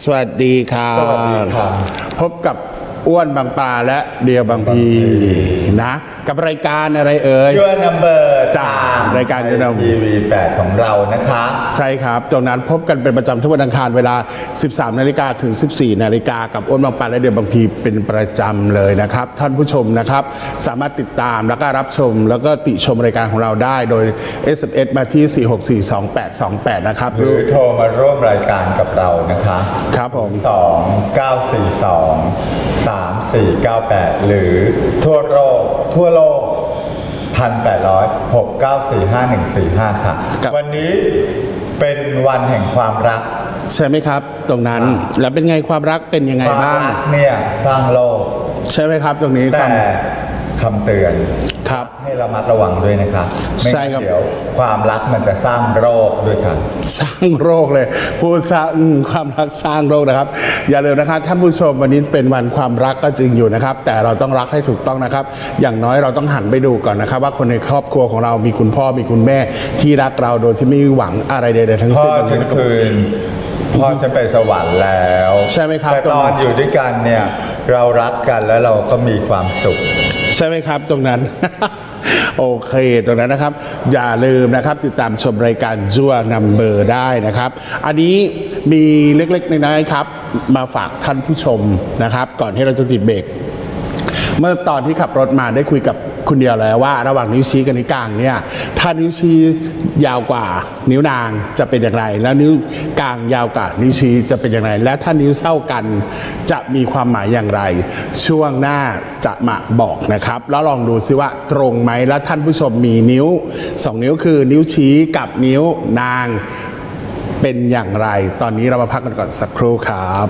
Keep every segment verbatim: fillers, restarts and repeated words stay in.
สวัสดีครับสวัสดีครับพบกับอ้วนบางปลาและเดียวบางพีนะกับรายการอะไรเอ่ย Your Number จากรายการ Your Number ที วี แปดของเรานะคะใช่ครับตรงนั้นพบกันเป็นประจำทุกวันอังคารเวลา สิบสามนาฬิกา ถึง สิบสี่นาฬิกากับอ้วนบางปลาและเดียวบางพีเป็นประจำเลยนะครับท่านผู้ชมนะครับสามารถติดตามแล้วก็รับชมแล้วก็ติชมรายการของเราได้โดย เอส เอ็ม เอส มาที่ สี่ หก สี่ สอง แปด สอง แปด นะครับหรือโทรมาร่วมรายการกับเรานะคะครับผมสอง เก้า สี่ สอง สาม สี่ เก้า แปดหรือทั่วโลกทั่วโลกหนึ่งพันแปดร้อย หก เก้า สี่ ห้า หนึ่ง สี่ ห้าค่ะวันนี้เป็นวันแห่งความรักใช่ไหมครับตรงนั้นแล้วเป็นไงความรักเป็นยังไงบ้างความรักเนี่ยสร้างโลกใช่ไหมครับตรงนี้แต่คำเตือนครับให้ระมัดระวังด้วยนะครับใช่ครับเดี๋ยวความรักมันจะสร้างโรคด้วยครับสร้างโรคเลยผู้สร้างความรักสร้างโรคนะครับอย่าลืมนะครับท่านผู้ชมวันนี้เป็นวันความรักก็จริงอยู่นะครับแต่เราต้องรักให้ถูกต้องนะครับอย่างน้อยเราต้องหันไปดูก่อนนะครับว่าคนในครอบครัวของเรามีคุณพ่อมีคุณแม่ที่รักเราโดยที่ไม่หวังอะไรใดๆทั้งสิ้นพ่อฉันคืนพ่อฉันไปสวรรค์แล้วใช่ไหมครับแต่ตอนอยู่ด้วยกันเนี่ยเรารักกันแล้วเราก็มีความสุขใช่ไหมครับตรงนั้น โอเคตรงนั้นนะครับอย่าลืมนะครับติดตามชมรายการ Your Number ได้นะครับอันนี้มีเล็กๆน้อยๆครับมาฝากท่านผู้ชมนะครับก่อนที่เราจะติดเบรกเมื่อตอนที่ขับรถมาได้คุยกับคุณเดียวแล้วว่าระหว่างนิ้วชี้กับนิ้วกลางเนี่ยถ้านิ้วชี้ยาวกว่านิ้วนางจะเป็นอย่างไรแล้วนิ้วกลางยาวกว่านิ้วชี้จะเป็นอย่างไรและถ้านิ้วเท่ากันจะมีความหมายอย่างไรช่วงหน้าจะมาบอกนะครับแล้วลองดูซิว่าตรงไหมแล้วท่านผู้ชมมีนิ้วสองนิ้วคือนิ้วชี้กับนิ้วนางเป็นอย่างไรตอนนี้เรามาพักกันก่อนสักครู่ครับ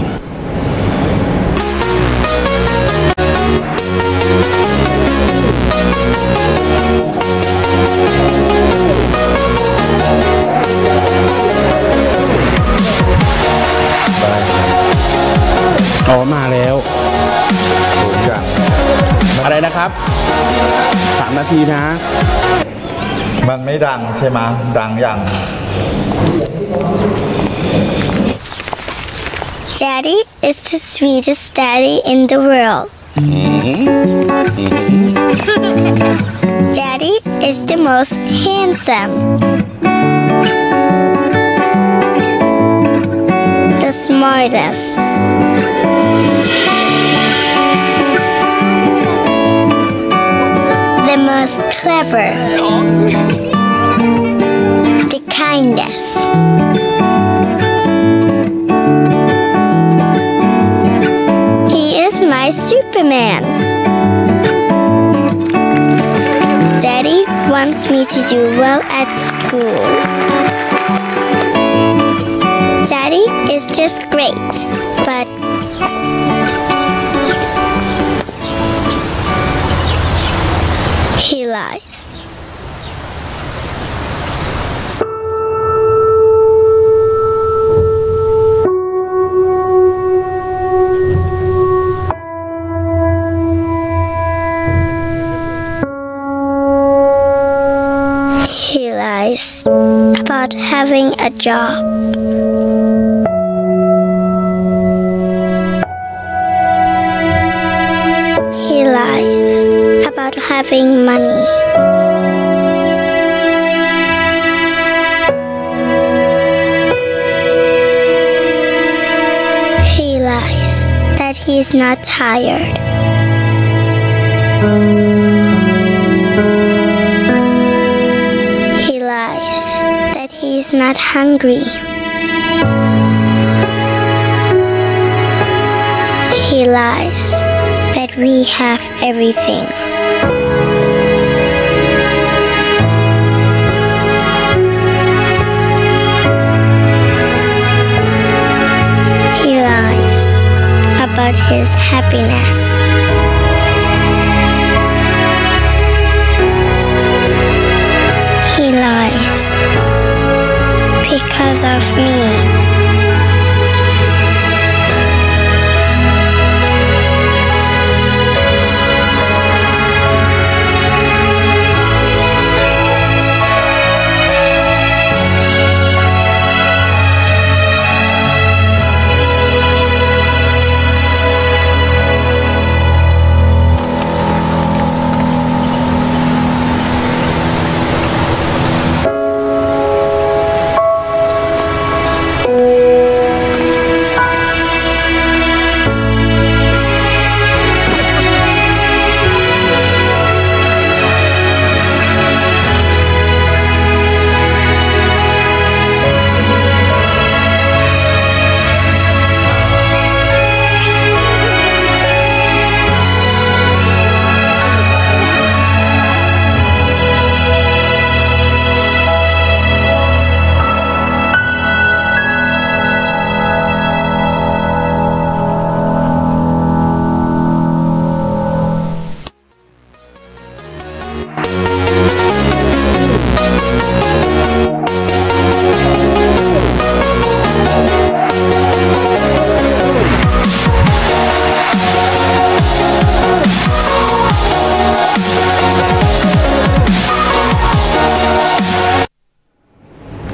อ๋อมาแล้วอะไรนะครับสามนาทีนะมันไม่ดังใช่ไหมดังยัง Daddy is the sweetest daddy in the world. Daddy is the most handsome. The smartest. The most clever. The kindest. He is my Superman. Daddy wants me to do well at school. Daddy is just great, but he lies. He lies about having a job. He lies about having money. He lies that he's not tired. He lies that he's not hungry. He lies that we have everything. He lies about his happiness. He lies because of me.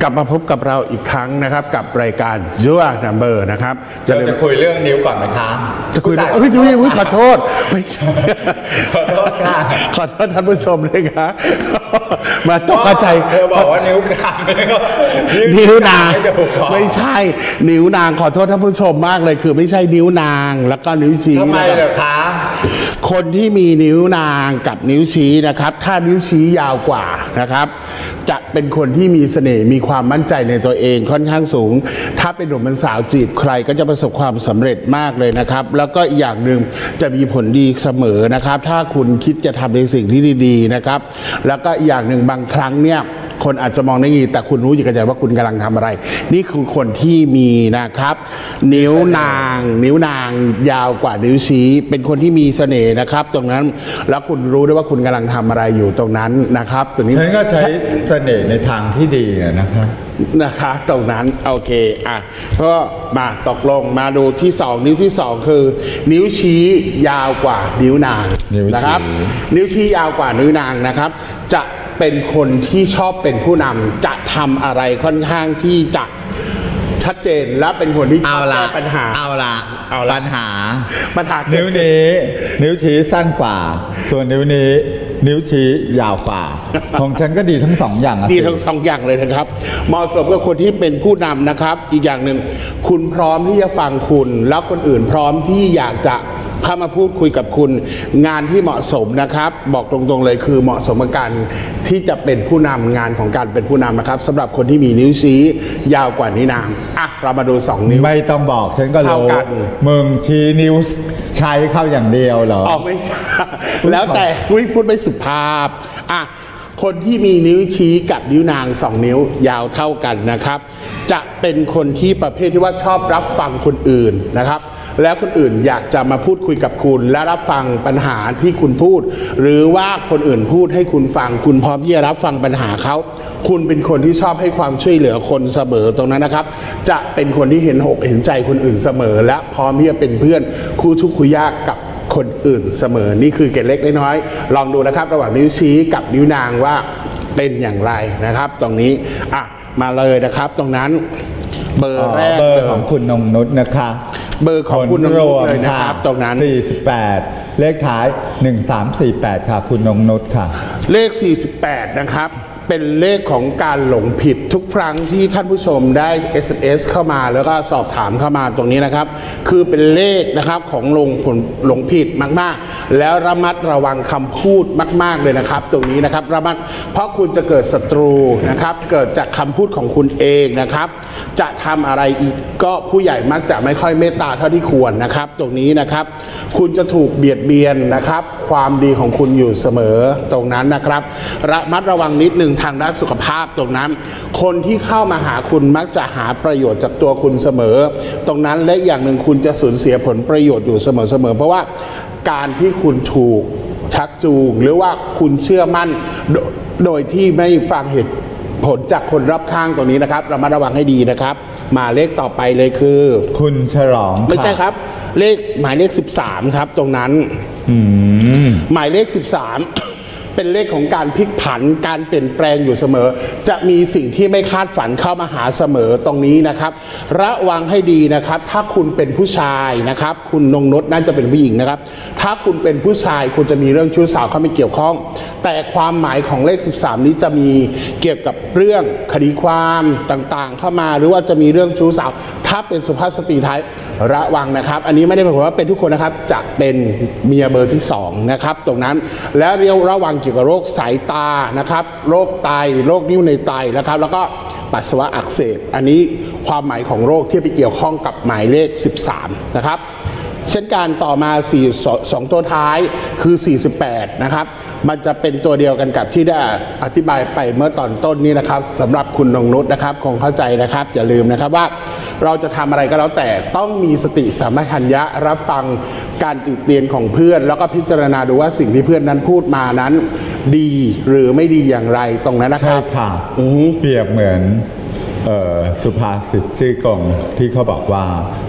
กลับมาพบกับเราอีกครั้งนะครับกับรายการจั่วนัมเบอร์นะครับจะจะคุยเรื่องนิ้วก่อนไหมคะจะคุยเรื่องเอ้ยพี่ขอโทษไม่ใช่ขอโทษค่ะขอโทษท่านผู้ชมเลยครับมาตกใจเธอบอกว่านิ้วกลางนิ้วนางไม่ใช่นิ้วนางขอโทษท่านผู้ชมมากเลยคือไม่ใช่นิ้วนางแล้วก็นิ้วชี้ทำไมเหรอคะคนที่มีนิ้วนางกับนิ้วชี้นะครับถ้านิ้วชี้ยาวกว่านะครับจะเป็นคนที่มีเสน่ห์มีความมั่นใจในตัวเองค่อนข้างสูงถ้าเป็นหนุ่มเป็นสาวจีบใครก็จะประสบความสำเร็จมากเลยนะครับแล้วก็อีกอย่างหนึ่งจะมีผลดีเสมอนะครับถ้าคุณคิดจะทำในสิ่งที่ดีๆนะครับแล้วก็อีกอย่างหนึ่งบางครั้งเนี่ยคนอาจจะมองได้งี้แต่คุณรู้อยู่กับใจว่าคุณกำลังทำอะไรนี่คือคนที่มีนะครับนิ้วนางนิ้วนางยาวกว่านิ้วชี้เป็นคนที่มีเสน่ห์นะครับตรงนั้นแล้วคุณรู้ด้วยว่าคุณกำลังทำอะไรอยู่ตรงนั้นนะครับตรงนี้ฉันก็ใช้เสน่ห์ในทางที่ดีนะครับนะคะตรงนั้นโอเคอ่ะก็มาตกลงมาดูที่สองนิ้วที่สองคือนิ้วชี้ยาวกว่านิ้วนางนะครับนิ้วชี้ยาวกว่านิ้วนางนะครับจะเป็นคนที่ชอบเป็นผู้นำจะทำอะไรค่อนข้างที่จะชัดเจนและเป็นคนที่ชอบแก้ปัญหาเอาละเอาปัญหาปัญหานิ้วนี้นิ้วชี้สั้นกว่าส่วนนิ้วนี้นิ้วชี้ยาวกว่าของฉันก็ดีทั้งสองอย่างดีทั้งสองอย่างเลยนะครับเหมาะสมกับคนที่เป็นผู้นำนะครับอีกอย่างหนึ่งคุณพร้อมที่จะฟังคุณแล้วคนอื่นพร้อมที่อยากจะเข้ามาพูดคุยกับคุณงานที่เหมาะสมนะครับบอกตรงๆเลยคือเหมาะสมกับการที่จะเป็นผู้นำงานของการเป็นผู้นำนะครับสำหรับคนที่มีนิ้วชี้ยาวกว่านิ้วนางอ่ะเรามาดูสองนิ้วไม่ต้องบอกฉันก็รู้มึงชี้นิ้วใช้เข้าอย่างเดียวเหรออ๋อไม่ใช่แล้วแต่พูดไม่สุภาพอ่ะคนที่มีนิ้วชี้กับนิ้วนางสองนิ้วยาวเท่ากันนะครับจะเป็นคนที่ประเภทที่ว่าชอบรับฟังคนอื่นนะครับแล้วคนอื่นอยากจะมาพูดคุยกับคุณและรับฟังปัญหาที่คุณพูดหรือว่าคนอื่นพูดให้คุณฟังคุณพร้อมที่จะรับฟังปัญหาเขาคุณเป็นคนที่ชอบให้ความช่วยเหลือคนเสมอตรงนั้นนะครับจะเป็นคนที่เห็นอกเห็นใจคนอื่นเสมอและพร้อมที่จะเป็นเพื่อนคู่ทุกข์คู่ยากกับคนอื่นเสมอนี่คือเกร็ดเล็กน้อยลองดูนะครับระหว่างนิ้วชี้กับนิ้วนางว่าเป็นอย่างไรนะครับตรงนี้อ่ะมาเลยนะครับตรงนั้นเบอร์แรกเลยของคุณนงนุชนะคะเบอร์ของคุณนงนุชเลยนะครับตรงนั้นสี่สิบแปดเลขท้ายหนึ่งสามสี่แปดค่ะคุณนงนุชค่ะเลขสี่สิบแปดนะครับเป็นเลขของการหลงผิดทุกครั้งที่ท่านผู้ชมได้ เอส เอ็ม เอส เข้ามาแล้วก็สอบถามเข้ามาตรงนี้นะครับคือเป็นเลขนะครับของหลงผลหลงผิดมากๆแล้วระมัดระวังคำพูดมากๆเลยนะครับตรงนี้นะครับระมัดเพราะคุณจะเกิดศัตรูนะครับเกิดจากคำพูดของคุณเองนะครับจะทำอะไรอีกก็ผู้ใหญ่มักจะไม่ค่อยเมตตาเท่าที่ควรนะครับตรงนี้นะครับคุณจะถูกเบียดเบียนนะครับความดีของคุณอยู่เสมอตรงนั้นนะครับระมัดระวังนิดนึงทางด้านสุขภาพตรงนั้นคนที่เข้ามาหาคุณมักจะหาประโยชน์จากตัวคุณเสมอตรงนั้นและอย่างหนึ่งคุณจะสูญเสียผลประโยชน์อยู่เสมอๆเพราะว่าการที่คุณถูกชักจูงหรือว่าคุณเชื่อมั่นโดยที่ไม่ฟังเหตุผลจากคนรอบข้างตรงนี้นะครับระมัดระวังให้ดีนะครับมาเลขต่อไปเลยคือคุณฉลองไม่ใช่ครับเลขหมายเลขสิบสามครับตรงนั้นหมายเลขสิบสามเป็นเลขของการพลิกผันการเปลี่ยนแปลงอยู่เสมอจะมีสิ่งที่ไม่คาดฝันเข้ามาหาเสมอตรงนี้นะครับระวังให้ดีนะครับถ้าคุณเป็นผู้ชายนะครับคุณนงนุชน่าจะเป็นผู้หญิงนะครับถ้าคุณเป็นผู้ชายคุณจะมีเรื่องชู้สาวเข้ามาเกี่ยวข้องแต่ความหมายของเลขสิบสามนี้จะมีเกี่ยวกับเรื่องคดีความต่างๆเข้ามาหรือว่าจะมีเรื่องชู้สาวถ้าเป็นสุภาพสตรีไทยระวังนะครับอันนี้ไม่ได้หมายความว่าเป็นทุกคนนะครับจะเป็นเมียเบอร์ที่สองนะครับตรงนั้นแล้วเรียวระวังเกี่ยวกับโรคสายตานะครับโรคไตโรคนิ้วในไตนะครับแล้วก็ปัสสาวะอักเสบอันนี้ความหมายของโรคที่ไปเกี่ยวข้องกับหมายเลขสิบสามนะครับเช่นการต่อมาสี่ สองตัวท้ายคือสี่สิบแปดนะครับมันจะเป็นตัวเดียวกันกับที่ได้อธิบายไปเมื่อตอนต้นนี้นะครับสำหรับคุณนงนุชนะครับคงเข้าใจนะครับอย่าลืมนะครับว่าเราจะทำอะไรก็แล้วแต่ต้องมีสติสัมปชัญญะรับฟังการติเตียนของเพื่อนแล้วก็พิจารณาดูว่าสิ่งที่เพื่อนนั้นพูดมานั้นดีหรือไม่ดีอย่างไรตรงนั้นนะครับใช่ค่ะเปรียบเหมือนสุภาษิตชื่อกงที่เขาบอกว่า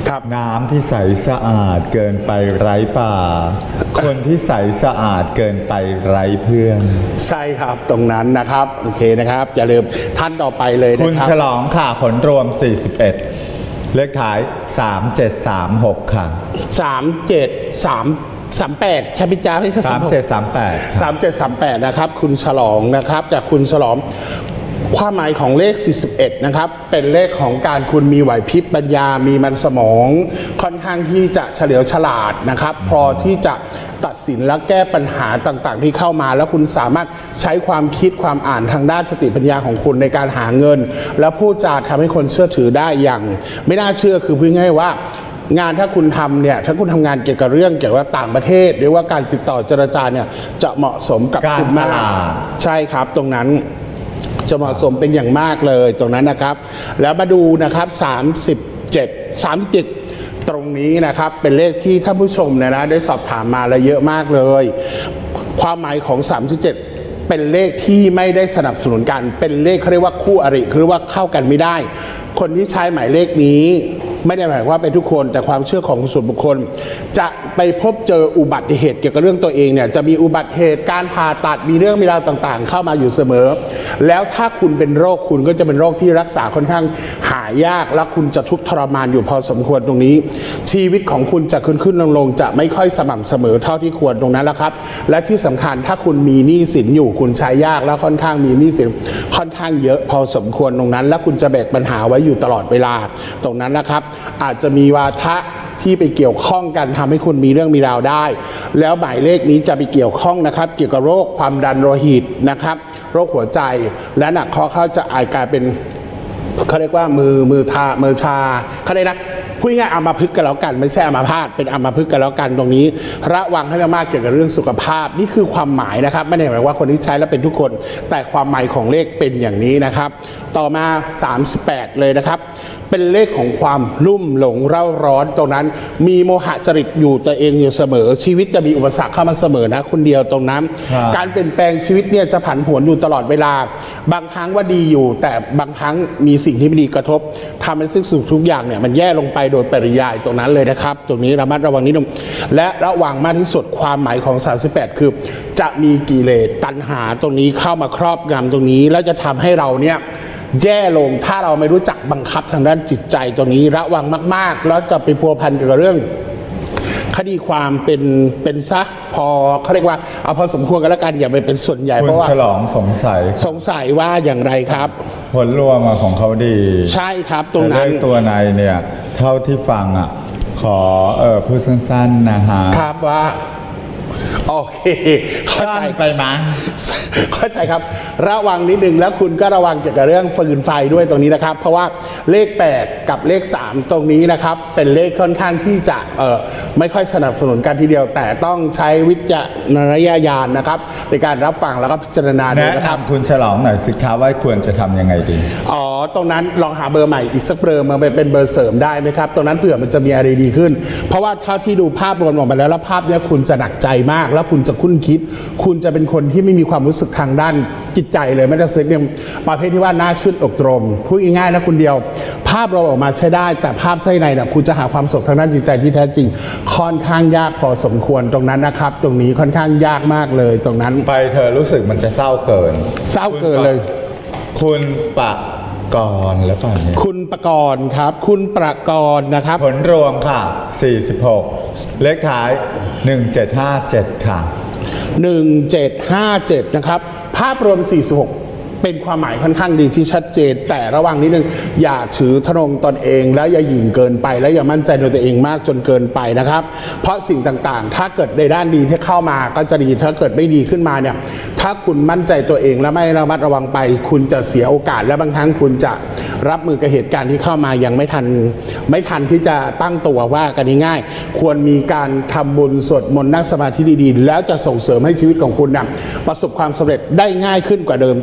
ครับน้ำที่ใสสะอาดเกินไปไร้ป่า คนที่ใสสะอาดเกินไปไร้เพื่อนใช่ครับตรงนั้นนะครับโอเคนะครับอย่าลืมท่านต่อไปเลยนะคุณครับฉลองค่ะผลรวมสี่สิบเอ็ดเลขท้ายสามเจ็ดสามหกค่ะสามเจ็ดสามสามแปดใช่ไหมจ๊ะไม่ใช่สามเจ็ดสามแปดสามเจ็ดสามแปดนะครับคุณฉลองนะครับจากคุณฉลองความหมายของเลขสี่สิบเอ็ดนะครับเป็นเลขของการคุณมีไหวพริบปัญญามีมันสมองค่อนข้างที่จะเฉลียวฉลาดนะครับพอที่จะตัดสินและแก้ปัญหาต่างๆที่เข้ามาแล้วคุณสามารถใช้ความคิดความอ่านทางด้านสติปัญญาของคุณในการหาเงิน แล้วพูดจาทำให้คนเชื่อถือได้อย่างไม่น่าเชื่อคือพูดง่ายๆว่างานถ้าคุณทำเนี่ยถ้าคุณทำงานเกี่ยวกับเรื่องเกี่ยวกับต่างประเทศหรือว่าการติดต่อเจรจาเนี่ยจะเหมาะสมกับคุณมากใช่ครับตรงนั้นจะเหมาะสมเป็นอย่างมากเลยตรงนั้นนะครับแล้วมาดูนะครับสามสิบเจ็ด สามสิบเจ็ดตรงนี้นะครับเป็นเลขที่ท่านผู้ชมเนี่ยนะได้สอบถามมาแล้วเยอะมากเลยความหมายของสามสิบเจ็ดเป็นเลขที่ไม่ได้สนับสนุนกันเป็นเลขเขาเรียกว่าคู่อริคือว่าเข้ากันไม่ได้คนที่ใช้หมายเลขนี้ไม่ได้หมายว่าเป็นทุกคนแต่ความเชื่อของส่วนบุคคลจะไปพบเจออุบัติเหตุเกี่ยวกับเรื่องตัวเองเนี่ยจะมีอุบัติเหตุการผ่าตัดมีเรื่องมีราวต่างๆเข้ามาอยู่เสมอแล้วถ้าคุณเป็นโรคคุณก็จะเป็นโรคที่รักษาค่อนข้างหายากและคุณจะทุกข์ทรมานอยู่พอสมควรตรงนี้ชีวิตของคุณจะขึ้นขึ้นลงลงจะไม่ค่อยสม่ำเสมอเท่าที่ควรตรงนั้นแล้วครับและที่สำคัญถ้าคุณมีหนี้สินอยู่คุณใช้ยากแล้วค่อนข้างมีหนี้สินค่อนข้างเยอะพอสมควรตรงนั้นและคุณจะแบกปัญหาไว้อยู่ตลอดเวลาตรงนั้นนะครับอาจจะมีวาทะที่ไปเกี่ยวข้องกันทำให้คุณมีเรื่องมีราวได้แล้วหมายเลขนี้จะไปเกี่ยวข้องนะครับเกี่ยวกับโรคความดันโลหิตนะครับโรคหัวใจและหนักข้อเข้าจะอาจกลายเป็นเขาเรียกว่ามือมือทามือชาเขาเรียกนะพูดง่ายๆอัมพฤกษ์กันแล้วกันไม่ใช่อัมพาตเป็นอัมพฤกษ์กันแล้วกันตรงนี้ระวังให้มากๆเกี่ยวกับเรื่องสุขภาพนี่คือความหมายนะครับไม่ได้หมายว่าคนที่ใช้แล้วเป็นทุกคนแต่ความหมายของเลขเป็นอย่างนี้นะครับต่อมาสามสิบแปดเลยนะครับเป็นเลขของความลุ่มหลงเร่าร้อนตรงนั้นมีโมหะจริตอยู่ตัวเองอยู่เสมอชีวิตจะมีอุปสรรคเข้ามาเสมอนะคนเดียวตรงนั้นการเปลี่ยนแปลงชีวิตเนี่ยจะผันผวนอยู่ตลอดเวลาบางครั้งว่าดีอยู่แต่บางครั้งมีสิ่งที่ไม่ดีกระทบทำให้ทุกสิ่งทุกอย่างเนี่ยมันแย่ลงไปโดยปริยายตรงนั้นเลยนะครับตรงนี้ระมัดระวังนิดนึงและระวังมากที่สุดความหมายของสามสิบแปดคือจะมีกิเลสตัณหาตรงนี้เข้ามาครอบงำตรงนี้แล้วจะทำให้เราเนี่ยแย่ลงถ้าเราไม่รู้จักบังคับทางด้านจิตใจตรงนี้ระวังมากๆแล้วจะไปพัวพันเกี่ยวกับเรื่องคดีความเป็นเป็นซะพอเขาเรียกว่าเอาพอสมควรกันแล้วกันอย่าไปเป็นส่วนใหญ่เพราะว่าคุณฉลองสงสัยสงสัยว่าอย่างไรครับผลรวมของเขาดีใช่ครับตรงนั้นเลขตัวในเนี่ยเท่าที่ฟังอ่ะขอเออพูดสั้นๆนะฮะครับว่าโอเคเข้าใจไปมั้ยเข้าใจครับระวังนิดนึงแล้วคุณก็ระวังเกี่ยวกับเรื่องฟืนไฟด้วยตรงนี้นะครับเพราะว่าเลขแปดกับเลขสามตรงนี้นะครับเป็นเลขค่อนข้างที่จะเอ่อไม่ค่อยสนับสนุนกันทีเดียวแต่ต้องใช้วิจารณญาณนะครับในการรับฟังแล้วก็พิจารณาด้วยนะครับแนะนำคุณฉลองหน่อยสิครับว่าควรจะทำยังไงดีอ๋อตรงนั้นลองหาเบอร์ใหม่อีกสักเบอร์มาเป็นเบอร์เสริมได้ไหมครับตรงนั้นเผื่อมันจะมีอะไรดีขึ้นเพราะว่าเท่าที่ดูภาพรวมออกมาแล้วแล้วภาพนี้คุณจะหนักใจมากแล้วคุณจะคุ้นคิดคุณจะเป็นคนที่ไม่มีความรู้สึกทางด้านจิตใจเลยไม่ได้เซ็กเนี่ยประเภทที่ว่าน่าชื่นอกตรมพูดง่ายๆนะคุณเดียวภาพเราออกมาใช้ได้แต่ภาพไส้ในเนี่ยคุณจะหาความสุขทางด้านจิตใจที่แท้จริงค่อนข้างยากพอสมควรตรงนั้นนะครับตรงนี้ค่อนข้างยากมากเลยตรงนั้นไปเธอรู้สึกมันจะเศร้าเกินเศร้าเกินเลยคุณปะกรแล้วป่ะเนี่ยคุณประกรณ์ครับคุณประกรณ์นะครับผลรวมค่ะสี่สิบหกเลขท้ายหนึ่งเจ็ดห้าเจ็ดค่ะหนึ่งเจ็ดห้าเจ็ดนะครับภาพรวมสี่สิบหกเป็นความหมายค่อนข้างดีที่ชัดเจนแต่ระวังนิดนึงอย่าถือทะนงตนเองและอย่าหยิ่งเกินไปและอย่ามั่นใจในตัวเองมากจนเกินไปนะครับเพราะสิ่งต่างๆถ้าเกิดในด้านดีที่เข้ามาก็จะดีถ้าเกิดไม่ดีขึ้นมาเนี่ยถ้าคุณมั่นใจตัวเองและไม่ระมัดระวังไปคุณจะเสียโอกาสและบางครั้งคุณจะรับมือกับเหตุการณ์ที่เข้ามายังไม่ทันไม่ทันที่จะตั้งตัวว่ากันง่ายๆควรมีการทำบุญสวดมนต์นั่งสมาธิดีๆแล้วจะส่งเสริมให้ชีวิตของคุณนะประสบความสำเร็จได้ง่ายขึ้นกว่าเดิมตรงนี้อย่าง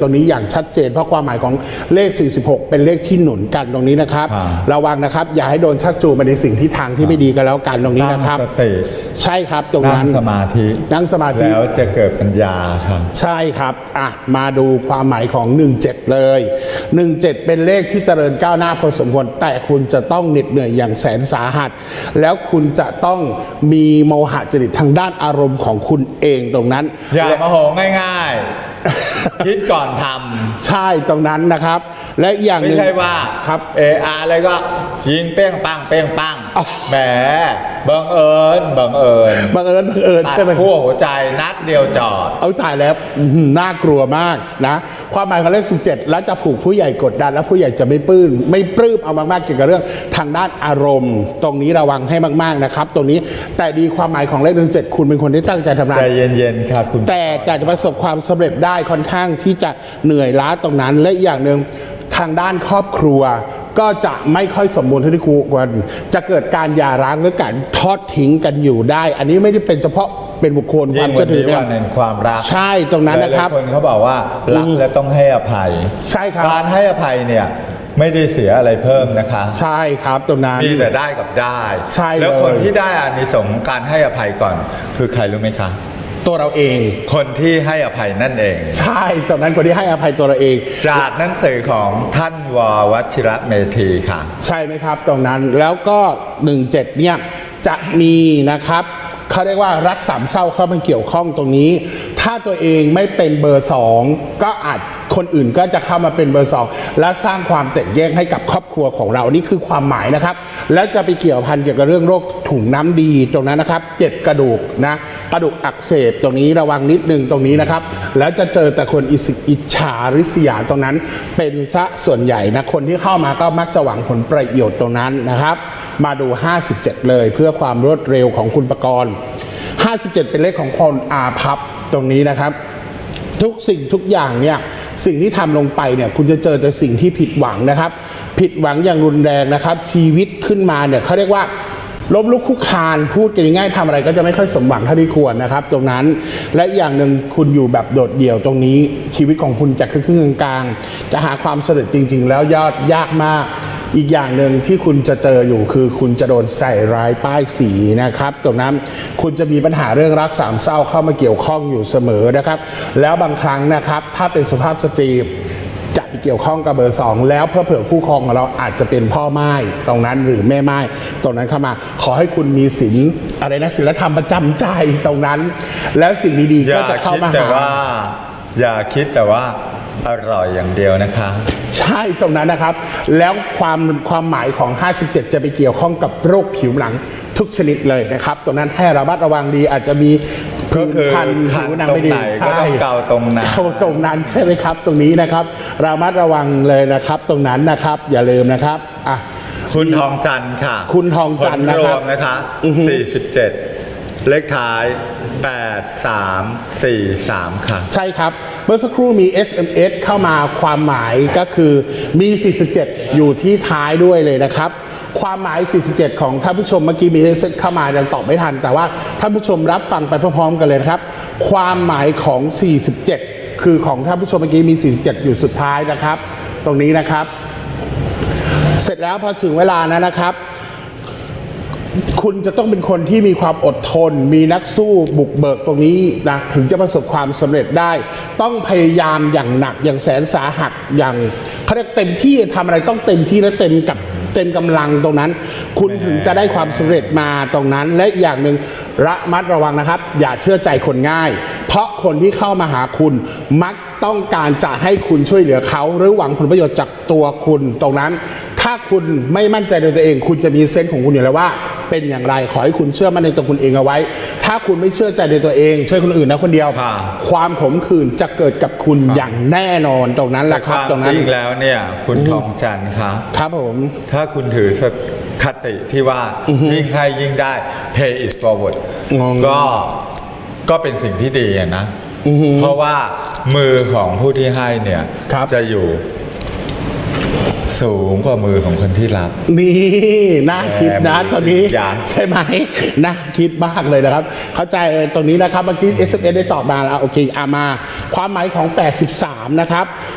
ชัดเจนเพราะความหมายของเลขสี่สิบหกเป็นเลขที่หนุนกันตรงนี้นะครับระวังนะครับอย่าให้โดนชักจูงไปในสิ่งที่ทางที่ไม่ดีกันแล้วกันตรงนี้นะครับตั้งสติใช่ครับตรงนั้นนั่งสมาธินั่งสมาธิแล้วจะเกิดปัญญาครับใช่ครับอ่ะมาดูความหมายของหนึ่งเจ็ดเลยหนึ่งเจ็ดเป็นเลขที่เจริญก้าวหน้าพอสมควรแต่คุณจะต้องเหน็ดเหนื่อยอย่างแสนสาหัสแล้วคุณจะต้องมีโมหะจริตทางด้านอารมณ์ของคุณเองตรงนั้นอย่ามาโหง่ายๆคิดก่อนทำใช่ตรงนั้นนะครับและอย่างหนึ่งไม่ใช่ว่าครับเอออะไรก็ยิงเป้งปังเป้งปังแหมบังเอิญบังเอิญบังเอิญบังเอิญใช่ไหมขั้วหัวใจนัดเดียวจอดเอาตายแล้วน่ากลัวมากนะความหมายของเลขสิบเจ็ดแล้วจะผูกผู้ใหญ่กดดันแล้วผู้ใหญ่จะไม่ปลื้มไม่ปลื้มเอามากๆเกี่ยวกับเรื่องทางด้านอารมณ์ตรงนี้ระวังให้มากๆนะครับตรงนี้แต่ดีความหมายของเลขหนึ่งเจ็ดคุณเป็นคนที่ตั้งใจทำงานใจเย็นๆครับคุณแต่การจะประสบความสำเร็จได้ค่อนข้างที่จะเหนื่อยล้าตรงนั้นและอีกอย่างหนึ่งทางด้านครอบครัวก็จะไม่ค่อยสมบูรณ์เท่าที่ควรจะเกิดการหย่าร้างหรือการทอดทิ้งกันอยู่ได้อันนี้ไม่ได้เป็นเฉพาะเป็นบุคคลความเชื่อถือเนี่ยในความรักใช่ตรงนั้นนะครับคนเขาบอกว่ารักและต้องให้อภัยใช่ครับการให้อภัยเนี่ยไม่ได้เสียอะไรเพิ่มนะคะใช่ครับตรงนั้นมีแต่ได้กับได้ใช่แล้วคนที่ได้อานิสงส์การให้อภัยก่อนคือใครรู้ไหมคะตัวเราเองคนที่ให้อภัยนั่นเองใช่ตรงนั้นคนที่ให้อภัยตัวเราเองจากหนังสือของท่านววชิระเมธีค่ะใช่ไหมครับตรงนั้นแล้วก็หนึ่งเจ็ดเนี่ยจะมีนะครับเขาเรียกว่ารักสามเศร้าเข้ามาเกี่ยวข้องตรงนี้ถ้าตัวเองไม่เป็นเบอร์สองก็อาจคนอื่นก็จะเข้ามาเป็นเบอร์สองและสร้างความแตกแยกให้กับครอบครัวของเรานี่คือความหมายนะครับแล้วจะไปเกี่ยวพันเกี่ยวกับเรื่องโรคถุงน้ำดีตรงนั้นนะครับเจ็ดกระดูกนะกระดูกอักเสบตรงนี้ระวังนิดนึงตรงนี้นะครับแล้วจะเจอแต่คนอิอิจฉาริษยาตรงนั้นเป็นซะส่วนใหญ่นะคนที่เข้ามาก็มักจะหวังผลประโยชน์ตรงนั้นนะครับมาดูห้าสิบเจ็ดเลยเพื่อความรวดเร็วของคุณประกรณ์ห้าสิบเจ็ดเป็นเลขของคนอาภัพตรงนี้นะครับทุกสิ่งทุกอย่างเนี่ยสิ่งที่ทำลงไปเนี่ยคุณจะเจอแต่สิ่งที่ผิดหวังนะครับผิดหวังอย่างรุนแรงนะครับชีวิตขึ้นมาเนี่ยเขาเรียกว่าล้มลุกคลุกคลานพูดกันง่ายๆทำอะไรก็จะไม่ค่อยสมหวังเท่าที่ควรนะครับตรงนั้นและอย่างหนึ่งคุณอยู่แบบโดดเดี่ยวตรงนี้ชีวิตของคุณจะครึ่งๆกลางๆจะหาความสำเร็จจริงๆแล้วยอดยากมากอีกอย่างหนึ่งที่คุณจะเจออยู่คือคุณจะโดนใส่ร้ายป้ายสีนะครับตรงนั้นคุณจะมีปัญหาเรื่องรักสามเศร้าเข้ามาเกี่ยวข้องอยู่เสมอนะครับแล้วบางครั้งนะครับถ้าเป็นสุภาพสตรีจะไปเกี่ยวข้องกับเบอร์สองแล้วเพื่อเผื่อคู่ครองของเราอาจจะเป็นพ่อไม้ตรงนั้นหรือแม่ไม้ตรงนั้นเข้ามาขอให้คุณมีศีลอะไรนะศีลธรรมประจำใจตรงนั้นแล้วสิ่งดีๆก็จะเข้ามาหาแต่ว่าอย่าคิดแต่ว่าอร่อยอย่างเดียวนะคะใช่ตรงนั้นนะครับแล้วความความหมายของห้าสิบเจ็ดจะไปเกี่ยวข้องกับโรคผิวหนังทุกชนิดเลยนะครับตรงนั้นให้ระมัดระวังดีอาจจะมีผื่นคันผิวหนังไม่ดีใช่เกาตรงนั้นตรงนั้นใช่ไหมครับตรงนี้นะครับระมัดระวังเลยนะครับตรงนั้นนะครับอย่าลืมนะครับอ่ะคุณทองจันทร์ค่ะคุณทองจันทร์นะครับนะคะสี่สิบเจ็ดเลขท้ายแปด สาม สี่ สามค่ะใช่ครับเมื่อสักครู่มี เอส เอ็ม เอส เข้ามาความหมายก็คือมีสี่สิบเจ็ดอยู่ที่ท้ายด้วยเลยนะครับความหมายสี่สิบเจ็ดของท่านผู้ชมเมื่อกี้มี เอส เอ็ม เอส เข้ามายังตอบไม่ทันแต่ว่าท่านผู้ชมรับฟังไปพร้อมๆกันเลยครับความหมายของสี่สิบเจ็ดคือของท่านผู้ชมเมื่อกี้มีสี่สิบเจ็ดอยู่สุดท้ายนะครับตรงนี้นะครับเสร็จแล้วพอถึงเวลานั้นนะครับคุณจะต้องเป็นคนที่มีความอดทนมีนักสู้บุกเบิกตรงนี้นะถึงจะประสบความสำเร็จได้ต้องพยายามอย่างหนักอย่างแสนสาหัสอย่างเขาเรียกเต็มที่ทำอะไรต้องเต็มที่และเต็มกับเต็มกำลังตรงนั้นคุณถึงจะได้ความสำเร็จมาตรงนั้นและอย่างหนึ่งระมัดระวังนะครับอย่าเชื่อใจคนง่ายเพราะคนที่เข้ามาหาคุณมักต้องการจะให้คุณช่วยเหลือเขาหรือหวังผลประโยชน์จากตัวคุณตรงนั้นถ้าคุณไม่มั่นใจในตัวเองคุณจะมีเซนส์ของคุณอยู่แล้วว่าเป็นอย่างไรขอให้คุณเชื่อมั่นในตัวคุณเองเอาไว้ถ้าคุณไม่เชื่อใจในตัวเองช่วยคนอื่นนะคนเดียวความขมขื่นจะเกิดกับคุณอย่างแน่นอนตรงนั้นแหละครับตรงนั้นจริงแล้วเนี่ยคุณทองจันทร์ครับครับผมถ้าคุณถือคติที่ว่ายิ่งให้ยิ่งได้ pay it forward ก็ก็เป็นสิ่งที่ดีนะเพราะว่ามือของผู้ที่ให้เนี่ยจะอยู่สูงกว่ามือของคนที่รับนี่น่าคิดนะตอนนี้ใช่ไหมน่าคิดมากเลยนะครับเข้าใจตรงนี้นะครับเมื่อกี้ เอส เอ็ม เอส ได้ตอบมาแล้วโอเคอามาความหมายของแปดสิบสามนะครับ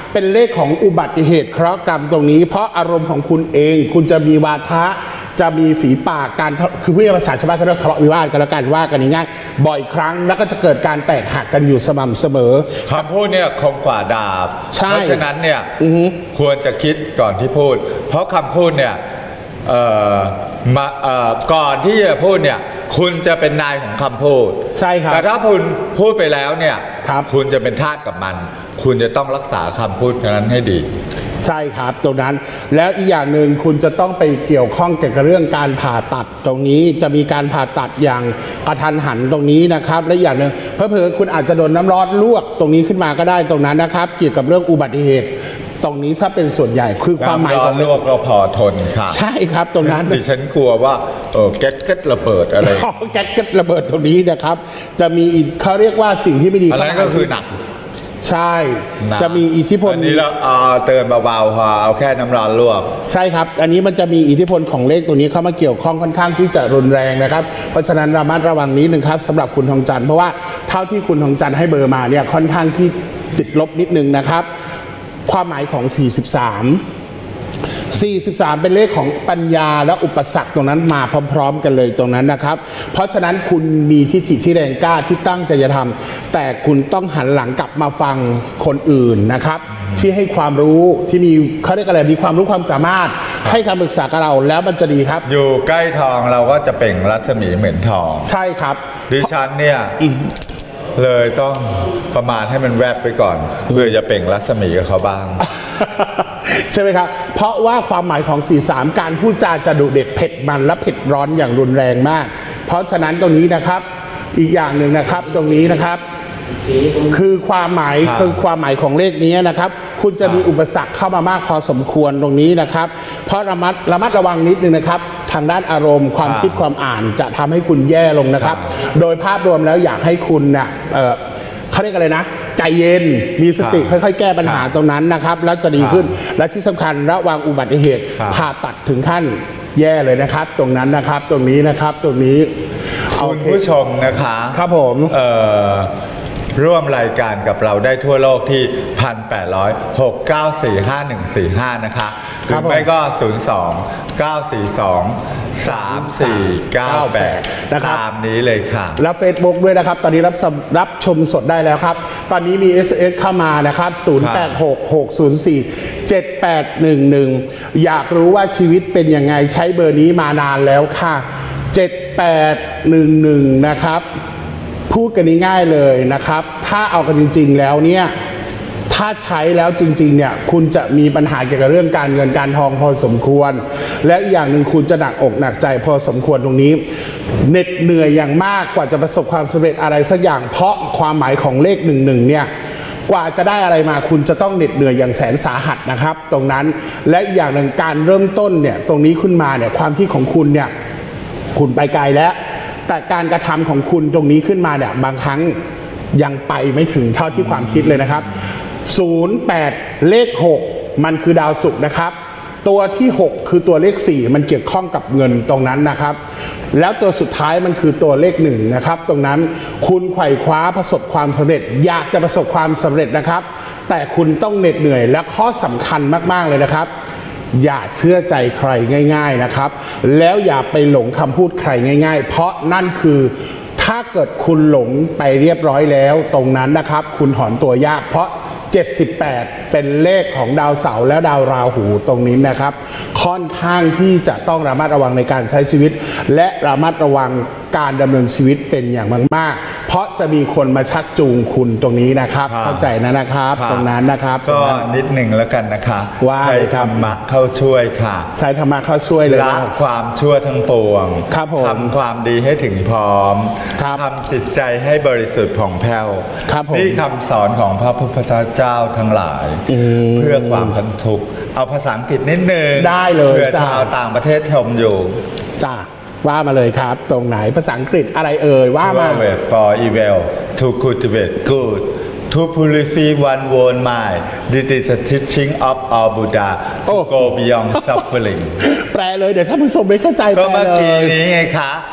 เป็นเลขของอุบัติเหตุเคราะห์กรรมตรงนี้เพราะอารมณ์ของคุณเองคุณจะมีวาทะจะมีฝีปากการคือพูดภาษาชาวบ้านเขาเรียกทะเลาะวิวาทกันแล้วกันว่ากันง่ายๆบ่อยครั้งแล้วก็จะเกิดการแตกหักกันอยู่สม่ำเสมอคำพูดเนี่ยคมกว่าดาบเพราะฉะนั้นเนี่ยควรจะคิดก่อนที่พูดเพราะคำพูดเนี่ยเอ่อมาเอ่อก่อนที่จะพูดเนี่ยคุณจะเป็นนายของคำพูดใช่ครับแต่ถ้าคุณพูดไปแล้วเนี่ยคุณจะเป็นทาสกับมันคุณจะต้องรักษาคำพูดนั้นให้ดีใช่ครับตรงนั้นแล้วอีกอย่างหนึ่งคุณจะต้องไปเกี่ยวข้องเกี่ยวกับเรื่องการผ่าตัดตรงนี้จะมีการผ่าตัดอย่างกระทันหันตรงนี้นะครับและอย่างหนึ่งเผลอๆคุณอาจจะโดนน้ำร้อนลวกตรงนี้ขึ้นมาก็ได้ตรงนั้นนะครับเกี่ยวกับเรื่องอุบัติเหตุตรงนี้ถ้าเป็นส่วนใหญ่คือความหมายของลวกก็พอทนค่ะใช่ครับตรงนั้นดิฉันกลัวว่าเออแก๊สเก็ตระเบิดอะไรแก๊สเก็ตระเบิดตรงนี้นะครับจะมีเขาเรียกว่าสิ่งที่ไม่ดีอะไรก็คือหนักใช่จะมีอิทธิพลอันนี้เราเอาเตือนเบาๆพอเอาแค่น้ำร้อนลวกใช่ครับอันนี้มันจะมีอิทธิพลของเลขตัวนี้เข้ามาเกี่ยวข้องค่อนข้างที่จะรุนแรงนะครับเพราะฉะนั้นระมัดระวังนี้หนึ่งครับสำหรับคุณทองจันทร์เพราะว่าเท่าที่คุณทองจันทร์ให้เบอร์มาเนี่ยค่อนข้างที่ติดลบนิดนึงนะครับความหมายของสี่สิบสาม สี่สิบสามเป็นเลขของปัญญาและอุปสรรคตรงนั้นมาพร้อมๆกันเลยตรงนั้นนะครับเพราะฉะนั้นคุณมีทิฏฐิที่แรงกล้าที่ตั้งใจจะทำแต่คุณต้องหันหลังกลับมาฟังคนอื่นนะครับที่ให้ความรู้ที่มีเขาเรียกอะไรมีความรู้ความสามารถให้คำปรึกษากับเราแล้วมันจะดีครับอยู่ใกล้ทองเราก็จะเปล่งรัศมีเหมือนทองใช่ครับดิฉันเนี่ยเลยต้องประมาณให้มันแวบไปก่อนเพื่อจะเปล่งรัศมีกับเขาบ้างใช่ไหมครับเพราะว่าความหมายของสี่สิบสามการพูดจาจะดุเด็ดเผ็ดมันและเผ็ดร้อนอย่างรุนแรงมากเพราะฉะนั้นตรงนี้นะครับอีกอย่างหนึ่งนะครับตรงนี้นะครับคือความหมายคือความหมายของเลขนี้นะครับคุณจะมีอุปสรรคเข้ามามากพอสมควรตรงนี้นะครับเพราะระมัดระมัดระวังนิดนึงนะครับทางด้านอารมณ์ความคิดความอ่านจะทำให้คุณแย่ลงนะครับโดยภาพรวมแล้วอยากให้คุณเนี่ยเขาเรียกอะไรนะใจเย็นมีสติค่อยๆแก้ปัญหาตรงนั้นนะครับแล้วจะดีขึ้นและที่สำคัญระวังอุบัติเหตุผ่าตัดถึงขั้นแย่เลยนะครับตรงนั้นนะครับตรงนี้นะครับตรงนี้คุณผู้ชมนะคะครับผมร่วมรายการกับเราได้ทั่วโลกที่ หนึ่งพันแปดร้อย หก เก้า สี่ ห้า หนึ่ง สี่ ห้า นะคะหรือไม่ก็ ศูนย์ สอง เก้า สี่ สอง สาม สี่ เก้า แปด นะครับตามนี้เลยค่ะแล้ว Facebook ด้วยนะครับตอนนี้รับรับชมสดได้แล้วครับตอนนี้มี เอส เอส เข้ามานะครับศูนย์ แปด หก หก ศูนย์ สี่ เจ็ด แปด หนึ่ง หนึ่งอยากรู้ว่าชีวิตเป็นยังไงใช้เบอร์นี้มานานแล้วค่ะเจ็ด แปด หนึ่ง หนึ่งนะครับพูดกันง่ายๆเลยนะครับถ้าเอากันจริงๆแล้วเนี่ยถ้าใช้แล้วจริงๆเนี่ยคุณจะมีปัญหาเกี่ยวกับเรื่องการเงินการทองพอสมควรและอีกอย่างหนึ่งคุณจะหนักอกหนักใจพอสมควรตรงนี้เหน็ดเหนื่อยอย่างมากกว่าจะประสบความสำเร็จอะไรสักอย่างเพราะความหมายของเลขหนึ่งหนึ่งเนี่ยกว่าจะได้อะไรมาคุณจะต้องเหน็ดเหนื่อยอย่างแสนสาหัสนะครับตรงนั้นและอีกอย่างหนึ่งการเริ่มต้นเนี่ยตรงนี้ขึ้นมาเนี่ยความคิดของคุณเนี่ยคุณไปไกลแล้วแต่การกระทำของคุณตรงนี้ขึ้นมาเนี่ยบางครั้งยังไปไม่ถึงเท่าที่ความคิดเลยนะครับศูนย์ แปดเลขหกมันคือดาวศุกร์นะครับตัวที่หกคือตัวเลขสี่มันเกี่ยวข้องกับเงินตรงนั้นนะครับแล้วตัวสุดท้ายมันคือตัวเลขหนึ่งนะครับตรงนั้นคุณไขว่คว้าประสบความสำเร็จอยากจะประสบความสำเร็จนะครับแต่คุณต้องเหน็ดเหนื่อยและข้อสำคัญมากๆเลยนะครับอย่าเชื่อใจใครง่ายๆนะครับแล้วอย่าไปหลงคำพูดใครง่ายๆเพราะนั่นคือถ้าเกิดคุณหลงไปเรียบร้อยแล้วตรงนั้นนะครับคุณถอนตัวยากเพราะเจ็ดสิบแปดเป็นเลขของดาวเสาร์และดาวราหูตรงนี้นะครับค่อนข้างที่จะต้องระมัดระวังในการใช้ชีวิตและระมัดระวังการดำเนินชีวิตเป็นอย่างมากๆเพราะจะมีคนมาชักจูงคุณตรงนี้นะครับเข้าใจนะนะครับตรงนั้นนะครับก็นิดหนึ่งแล้วกันนะคะว่าใช้ธรรมะเข้าช่วยค่ะใช้ธรรมะเข้าช่วยเลยละความชั่วทั้งปวงครับผมทำความดีให้ถึงพร้อมทำจิตใจให้บริสุทธิ์ผ่องแผ้วนี่คำสอนของพระพุทธเจ้าทั้งหลายเพื่อความพ้นทุกข์เอาภาษาอังกฤษนิดนึงได้เลยเพื่อชาวต่างประเทศชมอยู่จ้าว่ามาเลยครับตรงไหนภาษาอังกฤษอะไรเอ่ยว่ามา for evil to cultivate good to purify one own mind this is a teaching of our Buddha to go beyond suffering แปลเลยเดี๋ยวท่านผู้ชมไม่เข้าใจก็เมื่อกี้นี้ไงคะ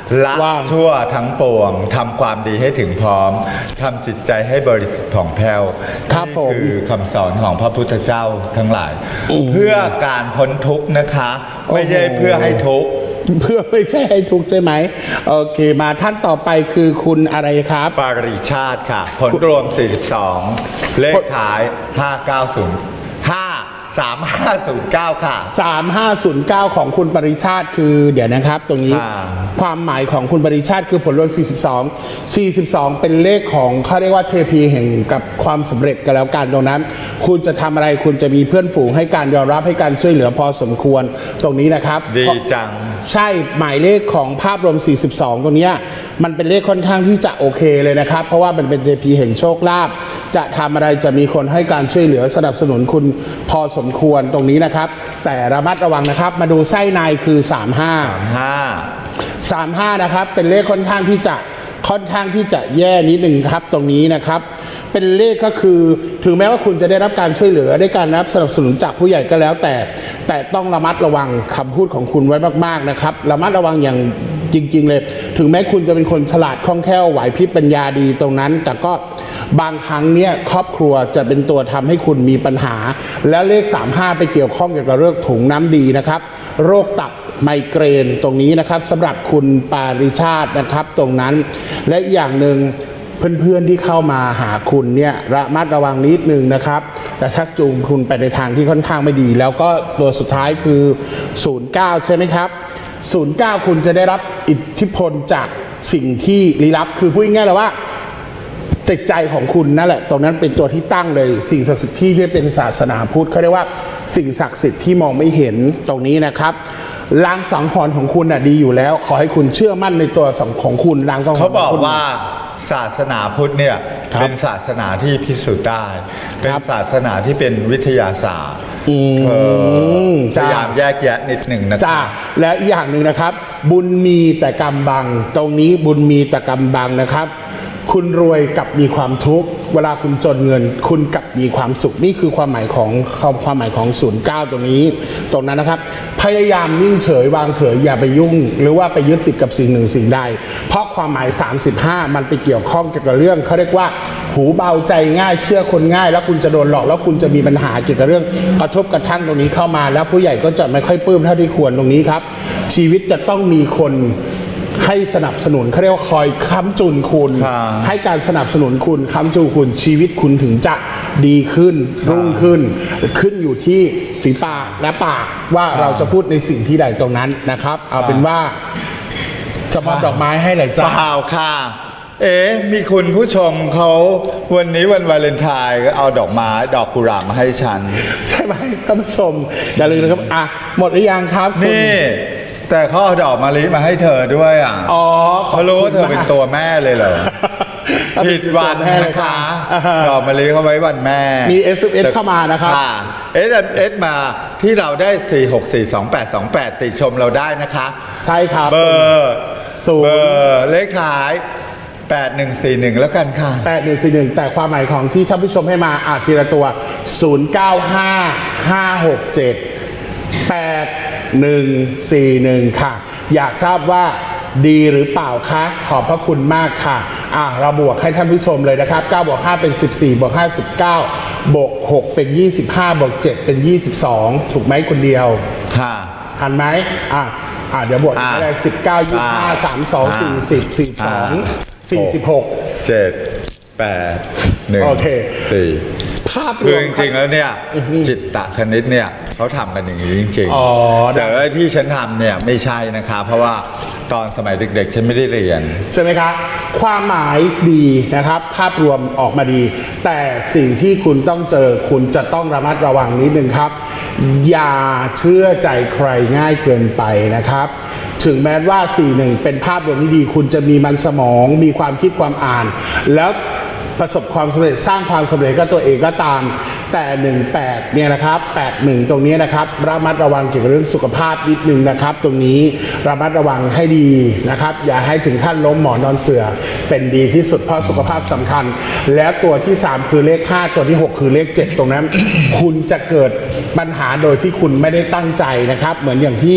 ละชั่วทั้งปวงทำความดีให้ถึงพร้อมทำจิตใจให้บริสุทธิ์ผ่องแผ้วนี่คือคำสอนของพระพุทธเจ้าทั้งหลายเพื่อการพ้นทุกข์นะคะไม่ใช่เพื่อให้ทุกข์เพื่อไม่ใช่ให้ทุกข์ใช่ไหมโอเคมาท่านต่อไปคือคุณอะไรครับปาริชาติค่ะผลรวมสี่สิบสองเลขท้ายห้าเก้าศูนย์ ห้า สามห้าศูนย์เก้าค่ะสามห้าศูนย์เก้าของคุณปริชาติคือเดี๋ยวนะครับตรงนี้ความหมายของคุณปริชาติคือผลรวมสี่สิบสอง สี่สิบสองเป็นเลขของเขาเรียกว่าเทพีแห่งกับความสำเร็จกันแล้วกันตรงนั้นคุณจะทำอะไรคุณจะมีเพื่อนฝูงให้การยอมรับให้การช่วยเหลือพอสมควรตรงนี้นะครับดีจังใช่หมายเลขของภาพรวมสี่สิบสองตรงนี้มันเป็นเลขค่อนข้างที่จะโอเคเลยนะครับเพราะว่ามันเป็นเทพีแห่งโชคลาภจะทำอะไรจะมีคนให้การช่วยเหลือสนับสนุนคุณพอสมควรตรงนี้นะครับแต่ระมัดระวังนะครับมาดูไส้ในคือสามห้าสามห้าสามห้านะครับเป็นเลขค่อนข้างที่จะค่อนข้างที่จะแย่นิดหนึ่งครับตรงนี้นะครับเป็นเลขก็คือถึงแม้ว่าคุณจะได้รับการช่วยเหลือได้การรับสนับสนุนจากผู้ใหญ่ก็แล้วแต่แต่ต้องระมัดระวังคำพูดของคุณไว้มากๆนะครับระมัดระวังอย่างจริงๆเลยถึงแม้คุณจะเป็นคนฉลาดคล่องแคล่วไหวพริบปัญญาดีตรงนั้นแต่ก็บางครั้งเนี่ยครอบครัวจะเป็นตัวทำให้คุณมีปัญหาแล้วเลขสามห้าไปเกี่ยวข้องเกี่ยวกับเรื่องถุงน้ำดีนะครับโรคตับไมเกรนตรงนี้นะครับสำหรับคุณปาริชาตินะครับตรงนั้นและอย่างหนึ่งเพื่อนๆที่เข้ามาหาคุณเนี่ยระมัดระวังนิดนึงนะครับจะชักจูงคุณไปในทางที่ค่อนข้างไม่ดีแล้วก็ตัวสุดท้ายคือศูนย์เก้าใช่ไหมครับศูนย์เก้าคุณจะได้รับอิทธิพลจากสิ่งที่ลี้ลับคือพูดง่ายๆเลยว่าจิตใจของคุณนั่นแหละตรงนั้นเป็นตัวที่ตั้งเลยสิ่งศักดิ์สิทธิ์ที่เป็นศาสนาพุทธเขาเรียกว่าสิ่งศักดิ์สิทธิ์ที่มองไม่เห็นตรงนี้นะครับลางสังหรณ์ของคุณน่ะดีอยู่แล้วขอให้คุณเชื่อมั่นในตัวของคุณลางสังหรณ์เขาบอกว่าศาสนาพุทธเนี่ยเป็นศาสนาที่พิสูจน์ได้เป็นศาสนาที่เป็นวิทยาศาสตร์พยายามแยกแยะนิดหนึ่งนะจ้าและอีกอย่างหนึ่งนะครับบุญมีแต่กรรมบังตรงนี้บุญมีแต่กรรมบังนะครับคุณรวยกับมีความทุกข์เวลาคุณจนเงินคุณกับมีความสุขนี่คือความหมายของความหมายของศูนย์เก้าตรงนี้ตรงนั้นนะครับพยายามนิ่งเฉยวางเฉยอย่าไปยุ่งหรือว่าไปยึดติดกับสิ่งหนึ่งสิ่งใดเพราะความหมายสามสิบห้ามันไปเกี่ยวข้องเกี่ยวกับเรื่องเขาเรียกว่าหูเบาใจง่ายเชื่อคนง่ายแล้วคุณจะโดนหลอกแล้วคุณจะมีปัญหาเกี่ยวกับเรื่องกระทบกระทั่งตรงนี้เข้ามาแล้วผู้ใหญ่ก็จะไม่ค่อยปลื้มเท่าที่ควรตรงนี้ครับชีวิตจะต้องมีคนให้สนับสนุนเขาเรียกว่าคอยค้ำจุนคุณให้การสนับสนุนคุณค้ำจุนคุณชีวิตคุณถึงจะดีขึ้นรุ่งขึ้นขึ้นอยู่ที่ฝีปากและปากว่าเราจะพูดในสิ่งที่ใดตรงนั้นนะครับเอาเป็นว่าจะมอบดอกไม้ให้เลยจ้าเปล่าค่ะเอ๊ะมีคุณผู้ชมเขาวันนี้วันวาเลนไทน์ก็เอาดอกไม้ดอกกุหลาบมาให้ฉันใช่ไหมท่านผู้ชมอย่าลืมนะครับอ่ะหมดหรือยังครับนี่แต่เขาเอาดอกมะลิมาให้เธอด้วยอ่ะอ๋อเขารู้ว่าเธอเป็นตัวแม่เลยเหรอผิดวันนะคะดอกมะลิเขาไว้วันแม่มี เอส เอ็ม เอส เข้ามานะครับเอส เอ็ม เอส มาที่เราได้สี่ หก สี่ สอง แปด สอง แปดติดชมเราได้นะคะใช่ครับเบอร์เบอร์เลขท้ายแปดหนึ่งสี่หนึ่งแล้วกันค่ะแปดหนึ่งสี่หนึ่งแต่ความหมายของที่ท่านผู้ชมให้มาอ่านทีละตัวศูนย์เก้าห้า ห้าหกเจ็ด แปดหนึ่งสี่หนึ่งค่ะอยากทราบว่าดีหรือเปล่าคะขอบพระคุณมากค่ะอ่ะเราบวกให้ท่านผู้ชมเลยนะครับเก้าบวกห้าเป็นสิบสี่บวกห้า สิบเก้าบวกหกเป็นยี่สิบห้าบวกเจ็ดเป็นยี่สิบสองถูกไหมคนเดียวค่ะทันไหมอ่ะอ่ะเดี๋ยวบวกอะไรสิบเก้า ยี่สิบห้า สามสิบสอง สี่สิบ สี่สิบสอง สี่สิบหกเจ็ด แปด หนึ่ง สี่ภาพรวมจริงๆแล้วเนี่ยจิตตคณิตเนี่ยเขาทำกันอย่างนี้จริงๆแต่ว่าที่ฉันทำเนี่ยไม่ใช่นะคะเพราะว่าตอนสมัยเด็กๆฉันไม่ได้เรียนใช่ไหมครับความหมายดีนะครับภาพรวมออกมาดีแต่สิ่งที่คุณต้องเจอคุณจะต้องระมัดระวังนิดนึงครับอย่าเชื่อใจใครง่ายเกินไปนะครับถึงแม้ว่าสี่หนึ่งเป็นภาพรวมที่ดีคุณจะมีมันสมองมีความคิดความอ่านแล้วประสบความสำเร็จสร้างความสำเร็จก็ตัวเองก็ตามแต่หนึ่งแปดเนี่ยนะครับแปดหนึ่งตรงนี้นะครับระมัดระวังเกี่ยวกับเรื่องสุขภาพนิดนึงนะครับตรงนี้ระมัดระวังให้ดีนะครับอย่าให้ถึงขั้นล้มหมอนนอนเสื่อเป็นดีที่สุดเพราะสุขภาพสำคัญแล้วตัวที่สามคือเลขห้าตัวที่หกคือเลขเจ็ดตรงนั้นคุณจะเกิดปัญหาโดยที่คุณไม่ได้ตั้งใจนะครับเหมือนอย่างที่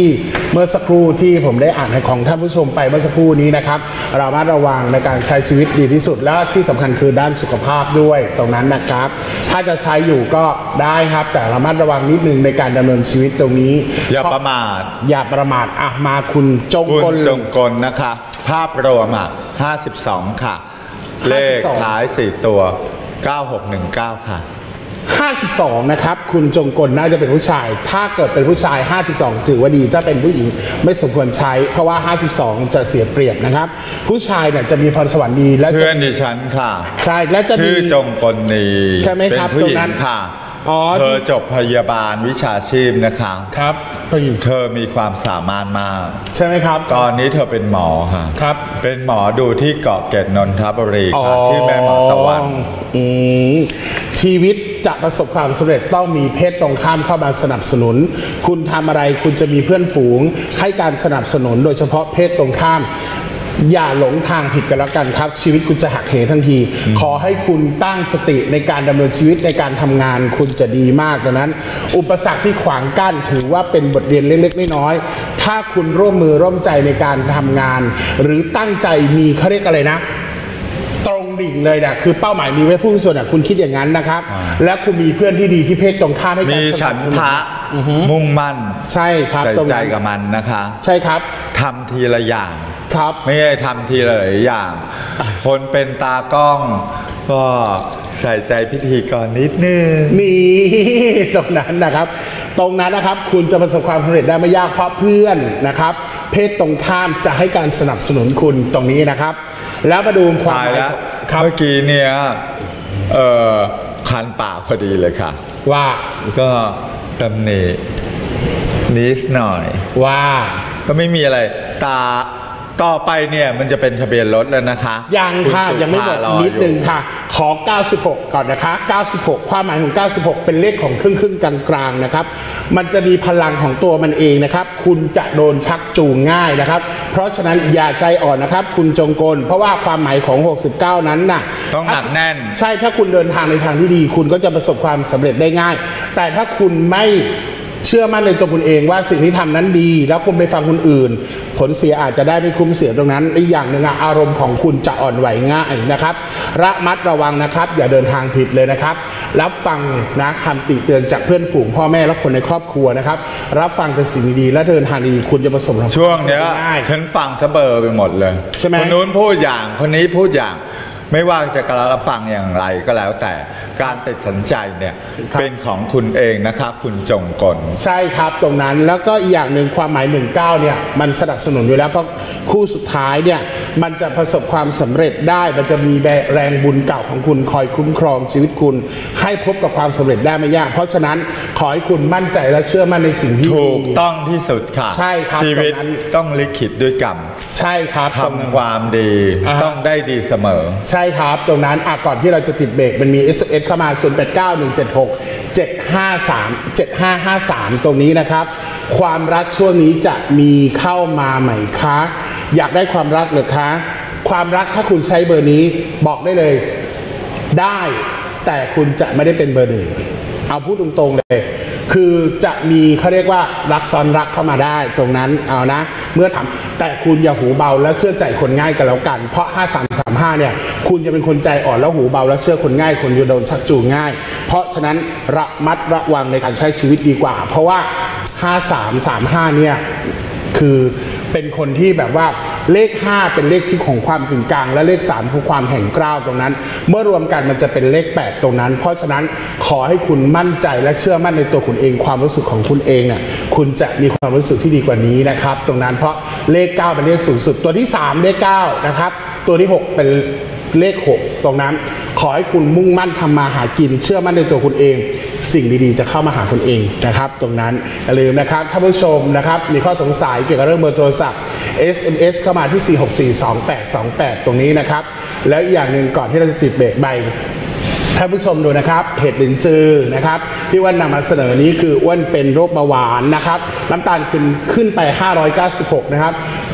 เมื่อสักครู่ที่ผมได้อ่านของท่านผู้ชมไปเมื่อสักครู่นี้นะครับเราระมัดระวังในการใช้ชีวิตดีที่สุดและที่สำคัญคือด้านสุขภาพด้วยตรงนั้นนะครับถ้าจะใช้อยู่ก็ได้ครับแต่ระมัดระวังนิดนึงในการดำเนินชีวิตตรงนี้อย่าประมาทอย่าประมาทอ่ะมาคุณจงกลจงกลนะคะภาพรวมอ่ะห้าสิบสองค่ะเลขท้ายสี่ตัวเก้าหกหนึ่งเก้าค่ะห้าสิบสองนะครับคุณจงกลน่าจะเป็นผู้ชายถ้าเกิดเป็นผู้ชายห้าสิบสองถือว่าดีถ้าเป็นผู้หญิงไม่สมควรใช้เพราะว่าห้าสิบสองจะเสียเปรียบนะครับผู้ชายเนี่ยจะมีพรสวรรค์ดีและเพื่อนดิฉันค่ะใช่และจะชื่อจงกลนีใช่ไหมครับเป็นผู้หญิงค่ะเธอจบพยาบาลวิชาชีพนะคะครับเธอมีความสามารถมากใช่ไหมครับตอนนี้เธอเป็นหมอค่ะครับเป็นหมอดูที่เกาะเกร็ดนนทบุรีค่ะชื่อแม่หมอตะวันชีวิตจะประสบความสำเร็จต้องมีเพศตรงข้ามเข้ามาสนับสนุนคุณทำอะไรคุณจะมีเพื่อนฝูงให้การสนับสนุนโดยเฉพาะเพศตรงข้ามอย่าหลงทางผิดกันแล้วกันครับชีวิตคุณจะหักเหทันทีขอให้คุณตั้งสติในการดำเนินชีวิตในการทำงานคุณจะดีมากดังนั้นอุปสรรคที่ขวางกั้นถือว่าเป็นบทเรียนเล็กๆน้อยๆถ้าคุณร่วมมือร่วมใจในการทำงานหรือตั้งใจมีเขาเรียกอะไรนะตรงดิ่งเลยนะคือเป้าหมายมีไว้พุ่งส่วนอ่ะคุณคิดอย่างนั้นนะครับและคุณมีเพื่อนที่ดีที่เพศตรงข้ามให้การมีฉันทะมุ่งมั่นใช่ครับใส่ใจกับมันนะคะใช่ครับทำทีละอย่างครับไม่ได้ทำทีละหลายอย่างคนเป็นตากล้องก็ใส่ใจพิธีกรนิดนึงนี่ตรงนั้นนะครับตรงนั้นนะครับคุณจะประสบความสำเร็จได้ไม่ยากเพราะเพื่อนนะครับเพศตรงข้ามจะให้การสนับสนุนคุณตรงนี้นะครับแล้วมาดูความหมายเมื่อกี้เนี่ยเอ่อคันปากพอดีเลยค่ะว่าก็ตำหนินิดหน่อยว่าก็ไม่มีอะไรตาต่อไปเนี่ยมันจะเป็นทะเบียนรถแล้วนะคะยังค่ะยังไม่หมดนิดนึงค่ะขอเก้าสิบหกก่อนนะคะเก้าสิบหกความหมายของเก้าสิบหกเป็นเลขของครึ่งครึ่งกลางกลางนะครับมันจะมีพลังของตัวมันเองนะครับคุณจะโดนชักจูงง่ายนะครับเพราะฉะนั้นอย่าใจอ่อนนะครับคุณจงกลเพราะว่าความหมายของหกสิบเก้านั้นน่ะต้องหนักแน่นใช่ถ้าคุณเดินทางในทางที่ดีคุณก็จะประสบความสำเร็จได้ง่ายแต่ถ้าคุณไม่เชื่อมั่นในตัวคุณเองว่าสิ่งที่ทำนั้นดีแล้วคุณไปฟังคนอื่นผลเสียอาจจะได้ไม่คุ้มเสียตรงนั้นอีกอย่างหนึ่งอารมณ์ของคุณจะอ่อนไหวง่ายนะครับระมัดระวังนะครับอย่าเดินทางผิดเลยนะครับรับฟังนะคำติเตือนจากเพื่อนฝูงพ่อแม่และคนในครอบครัวนะครับรับฟังแต่สิ่งดีๆและเดินทางดีคุณจะประสบความสำเร็จช่วงนี้ฉันฟังทะเบอร์ไปหมดเลยใช่ไหมคนนู้นพูดอย่างคนนี้พูดอย่างไม่ว่าจะกระรับฟังอย่างไรก็แล้วแต่การตัดสินใจเนี่ยเป็นของคุณเองนะครับคุณจงกลใช่ครับตรงนั้นแล้วก็อีกอย่างหนึ่งความหมายหนึ่งเก้าเนี่ยมันสนับสนุนอยู่แล้วเพราะคู่สุดท้ายเนี่ยมันจะประสบความสำเร็จได้มันจะมีแรงบุญเก่าของคุณคอยคุ้มครองชีวิตคุณให้พบกับความสำเร็จได้ไม่ยากเพราะฉะนั้นขอให้คุณมั่นใจและเชื่อมั่นในสิ่งที่ถูกต้องที่สุดค่ะใช่ครับชีวิตต้องลิขิตด้วยกรรมใช่ครับทำความดีต้องได้ดีเสมอใช่ครับตรงนั้นก่อนที่เราจะติดเบรกมันมี เอส เอ็ม เอส เข้ามาศูนย์ แปด เก้า หนึ่ง เจ็ด หก เจ็ด ห้า สาม เจ็ด ห้า ห้า สามตรงนี้นะครับความรักช่วงนี้จะมีเข้ามาไหมคะอยากได้ความรักหรือคะความรักถ้าคุณใช้เบอร์นี้บอกได้เลยได้แต่คุณจะไม่ได้เป็นเบอร์หนึ่งเอาพูดตรงๆเลยคือจะมีเขาเรียกว่ารักซ้อนรักเข้ามาได้ตรงนั้นเอานะเมื่อทำแต่คุณอย่าหูเบาและเชื่อใจคนง่ายกันแล้วกันเพราะห้า สาม สาม ห้าเนี่ยคุณจะเป็นคนใจอ่อนแล้วหูเบาและเชื่อคนง่ายคนจะโดนชักจูงง่ายเพราะฉะนั้นระมัดระวังในการใช้ชีวิตดีกว่าเพราะว่าห้า สาม สาม ห้าเนี่ยคือเป็นคนที่แบบว่าเลขห้าเป็นเลขที่ของความกึ่งกลางและเลขสามคือความแห่งกล้าวตรงนั้นเมื่อรวมกันมันจะเป็นเลขแปดตรงนั้นเพราะฉะนั้นขอให้คุณมั่นใจและเชื่อมั่นในตัวคุณเองความรู้สึกของคุณเองเนี่ยคุณจะมีความรู้สึกที่ดีกว่านี้นะครับตรงนั้นเพราะเลขเก้าเป็นเลขสูงสุดตัวที่สามเลขเก้านะครับตัวที่หกเป็นเลขหกตรงนั้นขอให้คุณมุ่งมั่นทำมาหากินเชื่อมั่นในตัวคุณเองสิ่งดีๆจะเข้ามาหาคุณเองนะครับตรงนั้นอย่าลืมนะครับท่านผู้ชมนะครับมีข้อสงสัยเกี่ยวกับเรื่องเบอร์โทรศัพท์ เอส เอ็ม เอส เข้ามาที่สี่ หก สี่ สอง แปด สอง แปดตรงนี้นะครับแล้วอีกอย่างหนึ่งก่อนที่เราจะติดเบรกใบท่านผู้ชมดูนะครับเห็ดหลินจือนะครับที่อ้วนนำมาเสนอนี้คืออ้วนเป็นโรคเบาหวานนะครับน้ำตาลขึ้นขึ้นไปห้าร้อยเก้าสิบหกนะครับ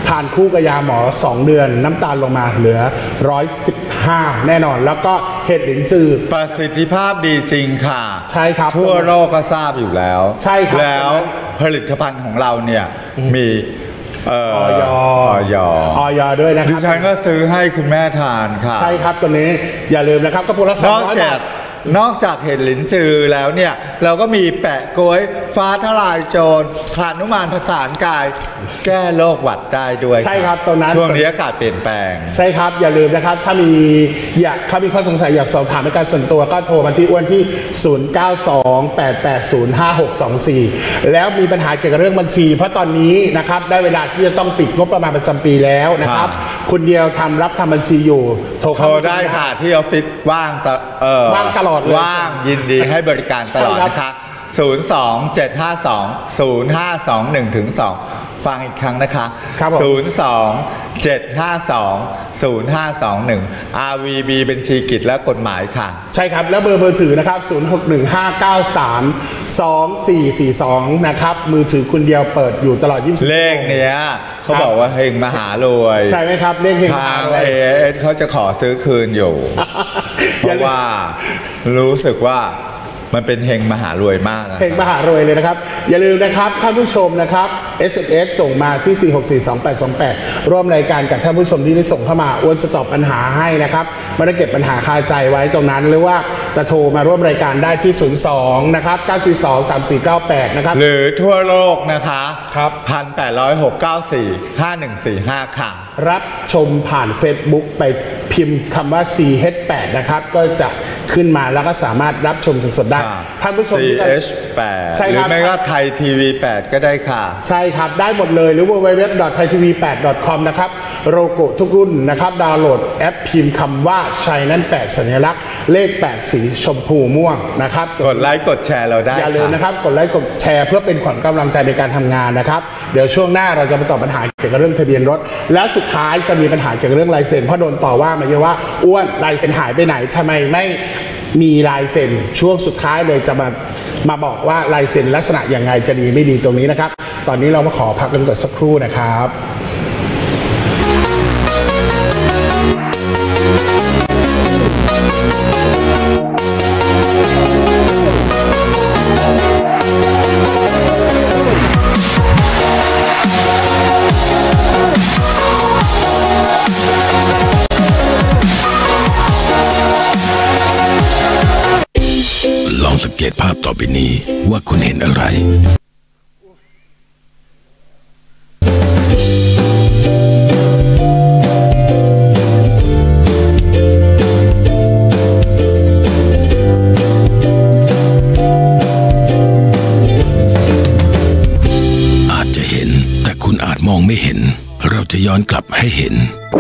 ทานคู่กับยาหมอสองเดือนน้ำตาลลงมาเหลือหนึ่งร้อยสิบห้าแน่นอนแล้วก็เห็ดหลินจือประสิทธิภาพดีจริงค่ะใช่ครับทั่วโลกก็ทราบอยู่แล้วใช่ครับแล้วผลิตภัณฑ์ของเราเนี่ยมีออยออยออยด้วยนะครับดิฉันก็ซื้อให้คุณแม่ทานค่ะใช่ครับตัวนี้อย่าลืมนะครับกระปุกละสองร้อยบาทนอกจากเห็ดหลินจือแล้วเนี่ยเราก็มีแปะกล้วยฟ้าทลายโจรพานุมานผสานกายแก้โรคหวัดได้ด้วยใช่ครับตรงนั้นช่วงนี้อากาศเปลี่ยนแปลงใช่ครับอย่าลืมนะครับถ้ามีอยากถ้ามีข้อสงสัยอยากสอบถามในการส่วนตัวก็โทรมาที่อ้วนที่ศูนย์ เก้า สอง แปด แปด ศูนย์ ห้า หก สอง สี่แล้วมีปัญหาเกี่ยวกับเรื่องบัญชีเพราะตอนนี้นะครับได้เวลาที่จะต้องปิดงบประมาณประจำปีแล้วนะครับคุณเดียวทำรับทำบัญชีอยู่โทรเข้าได้ค่ะที่ออฟฟิศว่างว่างตลอดเลยว่างยินดีให้บริการตลอดนะคะศูนย์ สอง เจ็ด ห้า สอง ศูนย์ ห้า สอง หนึ่ง ถึง สองฟังอีกครั้งนะคะศูนย์ สอง เจ็ด ห้า สอง ศูนย์ ห้า สอง หนึ่ง อาร์ วี บี บัญชีกิจและกฎหมายค่ะใช่ครับแล้วเบอร์เบอร์ถือนะครับศูนย์ หก หนึ่ง ห้า เก้า สาม สอง สี่ สี่ สองนะครับมือถือคุณเดียวเปิดอยู่ตลอดยี่สิบสี่เลขเนี้ยเขาบอกว่าเฮงมหารวยใช่ไหมครับเลขเฮงมหารวยเอสเขาจะขอซื้อคืนอยู่เพราะว่ารู้สึกว่ามันเป็นเฮงมหารวยมากเฮงมหารวยเลยนะครับอย่าลืมนะครับท่านผู้ชมนะครับ เอส เอ็ม เอส ส่งมาที่ สี่ หก สี่ สอง แปด สอง แปด ร่วมรายการกับท่านผู้ชมที่ได้ส่งเข้ามาอ้วนจะตอบปัญหาให้นะครับไม่ได้เก็บปัญหาคาใจไว้ตรงนั้นหรือว่าจะโทรมาร่วมรายการได้ที่ศูนย์ สองนะครับ เก้า สี่ สอง สาม สี่ เก้า แปดนะครับหรือทั่วโลกนะคะครับหนึ่งพันแปดร้อยหก เก้า สี่ ห้า หนึ่ง สี่ ห้าค่ะรับชมผ่าน Facebook ไปพิมพ์คำว่า ซี เอช แปด นะครับก็จะขึ้นมาแล้วก็สามารถรับชมสดๆได้ท่านผู้ชมซี เอช แปด หรือไม่ก็ไทยทีวีแปดก็ได้ค่ะใช่ครับได้หมดเลยหรือ ดับเบิลยู ดับเบิลยู ดับเบิลยู ดอท ไทยทีวีแปด ดอท คอม นะครับโลโก้ทุกรุ่นนะครับดาวน์โหลดแอปพิมพ์คำว่าชัยนั่นแปดสัญลักษณ์เลขแปดสีชมพูม่วงนะครับกดไลค์กดแชร์เราได้อย่าลืมนะครับกดไลค์กดแชร์เพื่อเป็นขวัญกำลังใจในการทำงานนะครับเดี๋ยวช่วงหน้าเราจะมาตอบปัญหาเกี่ยวกับเรื่องทะเบียนรถแล้วสุดท้ายจะมีปัญหาเกี่ยวกับเรื่องลายเซ็นเพราะโดนต่อว่ามาเยอะว่าอ้วนลายเซ็นหายไปไหนทำไมไม่มีลายเซ็นช่วงสุดท้ายเลยจะมามาบอกว่าลายเซ็นลักษณะอย่างไรจะดีไม่ดีตรงนี้นะครับตอนนี้เรามาขอพักกันก่อนสักครู่นะครับสังเกตภาพต่อไปนี้ว่าคุณเห็นอะไรอาจจะเห็นแต่คุณอาจมองไม่เห็นเราจะย้อนกลับให้เห็น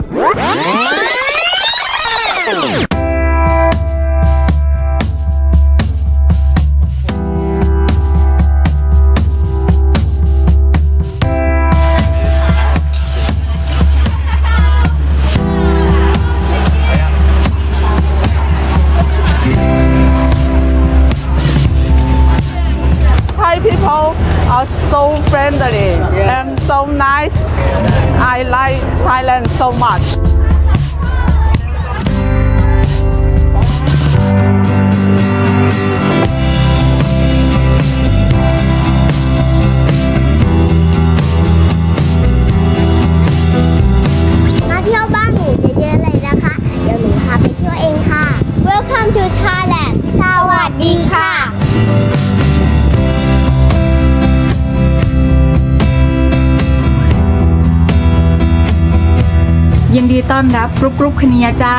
so friendly and so nice. I like Thailand so much. มาเที่ยวบ้านหนูเยอะๆเลยนะคะเดี๋ยวหนูพาไปเที่ยวเองค่ะ Welcome to Thailand สวัสดีค่ะยินดีต้อนรับกรุ๊ปกรุ๊ปคณียจ้า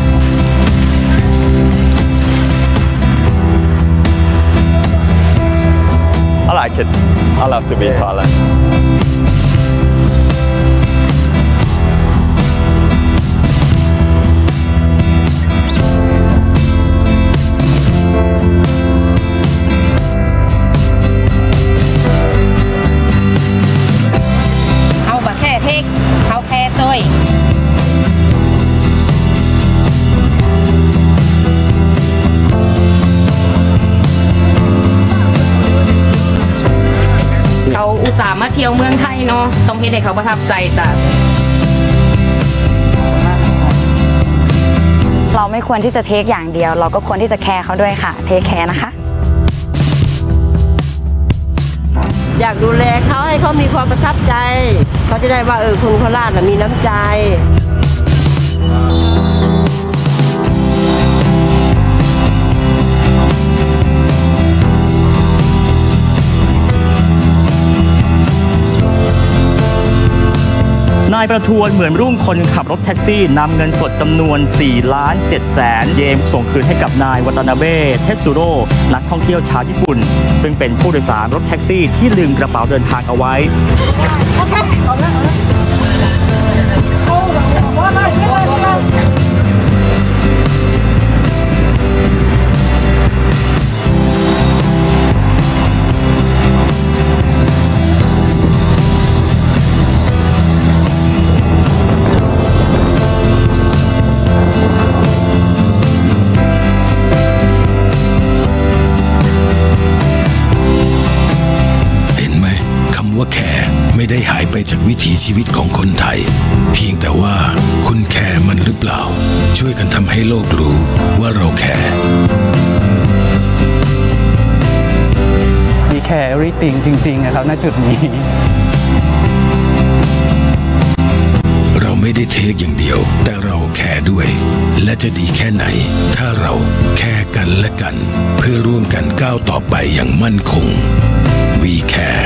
I like it. I love to be in Thailand. Hậu bạc khe thích, hậu khe tôi. เขาอุตส่าห์มาเที่ยวเมืองไทยเนาะต้องเฮ็ดให้เขาประทับใจจ้ะเราไม่ควรที่จะเทคอย่างเดียวเราก็ควรที่จะแคร์เขาด้วยค่ะเทคแคร์นะคะอยากดูแลเขาให้เขามีความประทับใจเขาจะได้ว่าเออคนโคราชมีน้ำใจนายประทวนเหมือนรุ่งคนขับรถแท็กซี่นำเงินสดจำนวน สี่ล้านเจ็ดแสน เยนส่งคืนให้กับนายวัตนาเบะเทสุโร่นักท่องเที่ยวชาวญี่ปุ่นซึ่งเป็นผู้โดยสารรถแท็กซี่ที่ลืมกระเป๋าเดินทางเอาไว้ว่าแคร์ไม่ได้หายไปจากวิถีชีวิตของคนไทยเพียงแต่ว่าคุณแคร์มันหรือเปล่าช่วยกันทำให้โลกรู้ว่าเราแคร์มีแคร์ everything จริงๆนะครับณจุดนี้เราไม่ได้เทคอย่างเดียวแต่เราแคร์ด้วยและจะดีแค่ไหนถ้าเราแคร์กันและกันเพื่อร่วมกันก้าวต่อไปอย่างมั่นคง We Care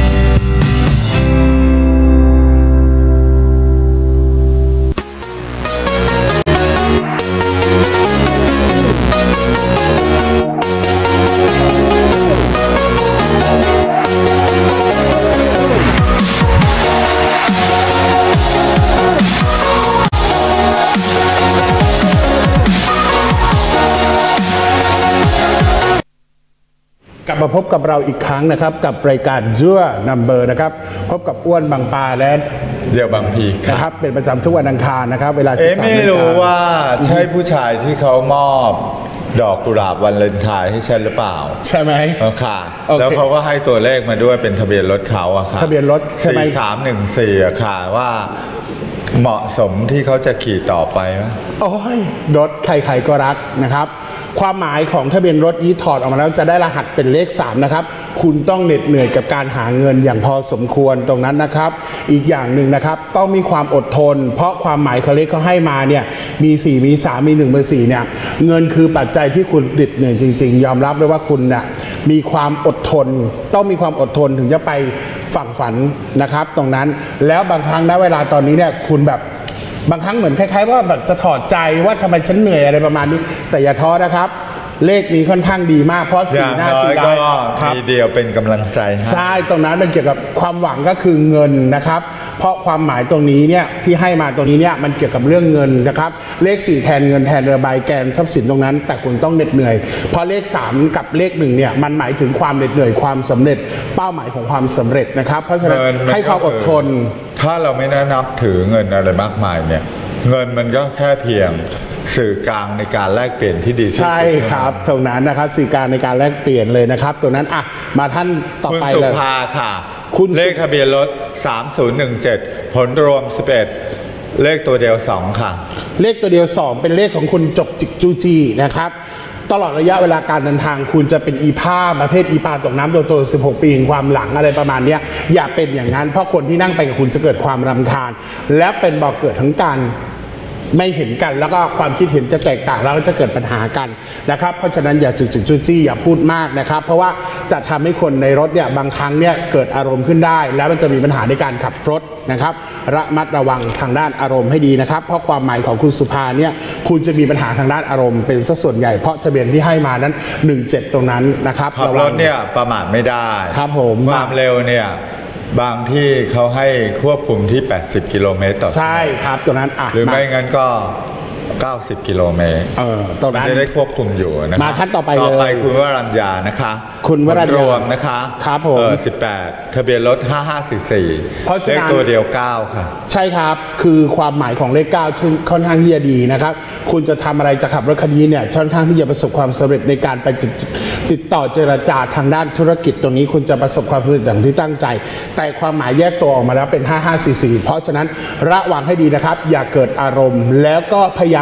กลับมาพบกับเราอีกครั้งนะครับกับรายการจั่วนัมเบอร์นะครับพบกับอ้วนบางปาและเดี่ยวบางพีนะครับเป็นประจำทุกวันอังคารนะครับเวลาสิบสามนาฬิกาไม่รู้ว่าใช่ผู้ชายที่เขามอบดอกกุหลาบวันเลนไทน์ให้ฉันหรือเปล่าใช่ไหมค่ะแล้วเขาก็ให้ตัวเลขมาด้วยเป็นทะเบียนรถเขาอะค่ะทะเบียนรถใช่ไหมสี่สามหนึ่งสี่อะค่ะว่าเหมาะสมที่เขาจะขี่ต่อไปไหมโอ้ยรถใครๆก็รักนะครับความหมายของทะเบียนรถนี้ถอดออกมาแล้วจะได้รหัสเป็นเลขสามนะครับคุณต้องเหน็ดเหนื่อยกับการหาเงินอย่างพอสมควรตรงนั้นนะครับอีกอย่างหนึ่งนะครับต้องมีความอดทนเพราะความหมายเขาเลขเขาให้มาเนี่ยมีสี่มีสามมีหนึ่งมีสี่เนี่ยเงินคือปัจจัยที่คุณเหน็ดเหนื่อยจริงๆยอมรับเลยว่าคุณเนี่ยมีความอดทนต้องมีความอดทนถึงจะไปฝั่งฝันนะครับตรงนั้นแล้วบางครั้งนะเวลาตอนนี้เนี่ยคุณแบบบางครั้งเหมือนคล้ายๆว่าแบบจะถอดใจว่าทำไมฉันเหนื่อยอะไรประมาณนี้แต่อย่าท้อนะครับเลขนี้ค่อนข้างดีมากเพราะสีหน้าสีได้มีเดียวเป็นกำลังใจใช่ตรงนั้นเป็นเกี่ยวกับความหวังก็คือเงินนะครับเพราะความหมายตรงนี้เนี่ยที่ให้มาตรงนี้เนี่ยมันเกี่ยวกับเรื่องเงินนะครับเลขสี่แทนเงินแทนระบายแกนทรัพย์สินตรงนั้นแต่คุณต้องเหน็ดเหนื่อยเพราะเลขสามกับเลขหนึ่งเนี่ยมันหมายถึงความเหน็ดเหนื่อยความสำเร็จเป้าหมายของความสำเร็จนะครับเพราะฉะนั้นให้ความอดทนถ้าเราไม่ได้นับถือเงินอะไรมากมายเนี่ยเงินมันก็แค่เพียงสื่อกลางในการแลกเปลี่ยนที่ดีที่สุดใช่ครับตรงนั้นนะครับสื่อกลางในการแลกเปลี่ยนเลยนะครับตรงนั้นอ่ะมาท่านต่อไปเลยคุณสุภาค่ะคุณเลขทะเบียนรถสามศูนย์หนึ่งเจ็ดผลรวมสิบเอ็ดเลขตัวเดียวสองค่ะเลขตัวเดียวสองเป็นเลขของคุณจกจิกจูจีนะครับตลอดระยะเวลาการเดินทางคุณจะเป็นอีผ้าประเภทอีปลาตกน้ำตัวโตสิบหกปีความหลังอะไรประมาณนี้อย่าเป็นอย่างนั้นเพราะคนที่นั่งไปกับคุณจะเกิดความรำคาญและเป็นบ่อกเกิดทั้งการไม่เห็นกันแล้วก็ความคิดเห็นจะแตกต่างแล้วจะเกิดปัญหากันนะครับเพราะฉะนั้นอย่าจุกจิกจู้จี้อย่าพูดมากนะครับเพราะว่าจะทำให้คนในรถเนี่ยบางครั้งเนี่ยเกิดอารมณ์ขึ้นได้แล้วมันจะมีปัญหาในการขับรถนะครับระมัดระวังทางด้านอารมณ์ให้ดีนะครับเพราะความหมายของคุณสุภาเนี่ยคุณจะมีปัญหาทางด้านอารมณ์เป็นซะส่วนใหญ่เพราะทะเบียนที่ให้มานั้นหนึ่งเจ็ดตรงนั้นนะครับขับรถเนี่ยประมาทไม่ได้ครับผมความเร็วเนี่ยบางที่เขาให้ควบคุมที่แปดสิบกิโลเมตรต่อชั่วโมงใช่ครับตรงนั้นอ่ะหรือไม่งั้นก็เก้าสิบกิโลเมตรเออตรงนั้นจะได้ควบคุมอยู่นะมาท่านต่อไปเลยต่อไปคุณวรัญญานะคะคุณวรัญญารวมนะคะครับผมเออสิบแปดทะเบียนรถห้าห้าสี่สี่เลขตัวเดียวเก้าค่ะใช่ครับคือความหมายของเลขเก้าค่อนข้างที่จะดีนะครับคุณจะทำอะไรจะขับรถคันนี้เนี่ยค่อนข้างที่จะประสบความสำเร็จในการไปติดต่อเจรจาทางด้านธุรกิจตรงนี้คุณจะประสบความสำเร็จอย่างที่ตั้งใจแต่ความหมายแยกตัวออกมาแล้วเป็นห้าห้าสี่สี่เพราะฉะนั้นระวังให้ดีนะครับอย่าเกิดอารมณ์แล้วก็พยายาม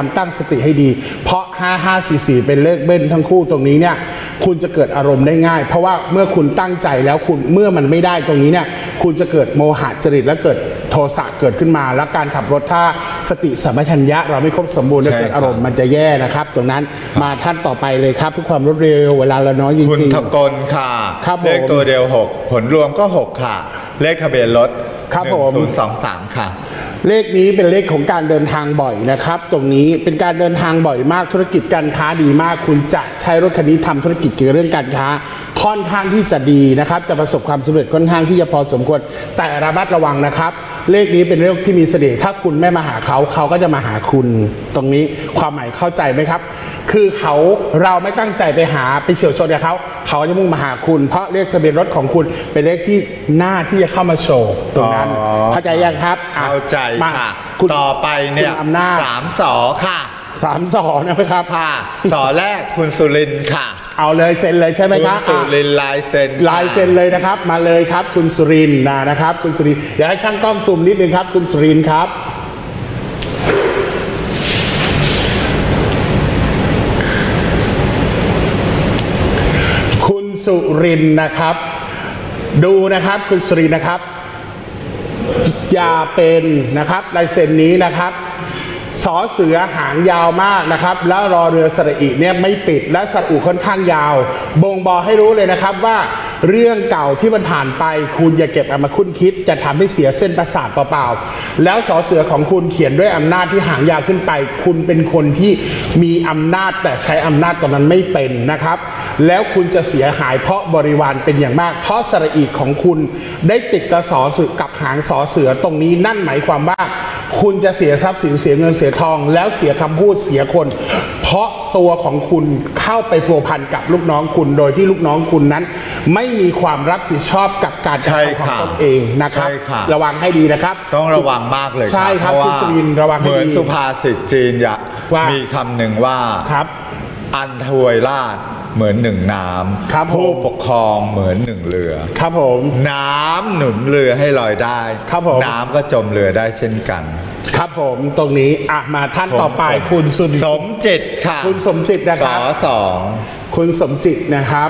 ามตั้งสติให้ดีเพราะห้า ห้า สี่ สี่เป็นเลขเบิ้ลทั้งคู่ตรงนี้เนี่ยคุณจะเกิดอารมณ์ได้ง่ายเพราะว่าเมื่อคุณตั้งใจแล้วคุณเมื่อมันไม่ได้ตรงนี้เนี่ยคุณจะเกิดโมหะจริตและเกิดโทสะเกิดขึ้นมาแล้วการขับรถถ้าสติสัมปชัญญะเราไม่ครบสมบูรณ์และเกิดอารมณ์มันจะแย่นะครับตรงนั้นมาท่านต่อไปเลยครับเพื่อความรวดเร็วเวลาเราน้อยจริงๆคุณทกลค่ะเลขตัวเดียวหกผลรวมก็หกค่ะเลขทะเบียนรถครับผมศูนย์ สอง สามค่ะเลขนี้เป็นเลขของการเดินทางบ่อยนะครับตรงนี้เป็นการเดินทางบ่อยมากธุรกิจการค้าดีมากคุณจะใช้รถคันนี้ทำธุรกิจเกี่ยวกับเรื่องการค้าค่อนข้างที่จะดีนะครับจะประสบความสำเร็จค่อนข้างที่จะพอสมควรแต่ระมัดระวังนะครับเลขนี้เป็นเลขที่มีเสน่ห์ถ้าคุณไม่มาหาเขาเขาก็จะมาหาคุณตรงนี้ความหมายเข้าใจไหมครับคือเขาเราไม่ตั้งใจไปหาไปเฉี่ยวชนกับเขาเขาจะมุ่งมาหาคุณเพราะเลขทะเบียนรถของคุณเป็นเลขที่หน้าที่จะเข้ามาโชว์ตรงนั้นเข้าใจยังครับเข้าใจค่ะต่อไปเนี่ยอำนาจสามสอค่ะสามสอนะครับค่ะสอแรกคุณสุรินทร์ค่ะเอาเลยเซ็นเลยใช่ไหมครับคุณสุรินทร์ลายเซ็นลายเซ็นเลยนะครับมาเลยครับคุณสุรินทร์นะครับคุณสุรินทร์อยากให้ช่างกล้องซูมนิดนึงครับคุณสุรินทร์ครับคุณสุรินทร์นะครับดูนะครับคุณสุรินทร์นะครับอย่าเป็นนะครับลายเซ็นนี้นะครับสอเสือหางยาวมากนะครับแล้วรอเรือสระอีเนี่ยไม่ปิดและสระอูค่อนข้างยาวบ่งบอกให้รู้เลยนะครับว่าเรื่องเก่าที่มันผ่านไปคุณอย่าเก็บเอามาคุ้นคิดจะทำให้เสียเส้นประสาทเปล่าๆแล้วสอเสือของคุณเขียนด้วยอำนาจที่หางยาวขึ้นไปคุณเป็นคนที่มีอำนาจแต่ใช้อำนาจตอนนั้นไม่เป็นนะครับแล้วคุณจะเสียหายเพราะบริวารเป็นอย่างมากเพราะสระอีของคุณได้ติดกระสอเสือกับหางสอเสือตรงนี้นั่นหมายความว่าคุณจะเสียทรัพย์สินเสียเงินเสียทองแล้วเสียคำพูดเสียคนเพราะตัวของคุณเข้าไปพัวพันกับลูกน้องคุณโดยที่ลูกน้องคุณนั้นไม่มีความรับผิดชอบกับการกระทำของตนเองนะครับระวังให้ดีนะครับต้องระวังมากเลยใช่ครับคุณสุรินทร์ระวังให้ดีเหมือนสุภาษิตจีนมีคำหนึ่งว่าครับอันถวยราชเหมือนหนึ่งน้ำผู้ปกครองเหมือนหนึ่งเรือครับผมน้ำหนุนเรือให้ลอยได้ครับผมน้ำก็จมเรือได้เช่นกันครับผมตรงนี้อ่ะมาท่านต่อไปคุณสมจิตค่ะคุณสมจิตนะครับสอสองคุณสมจิตนะครับ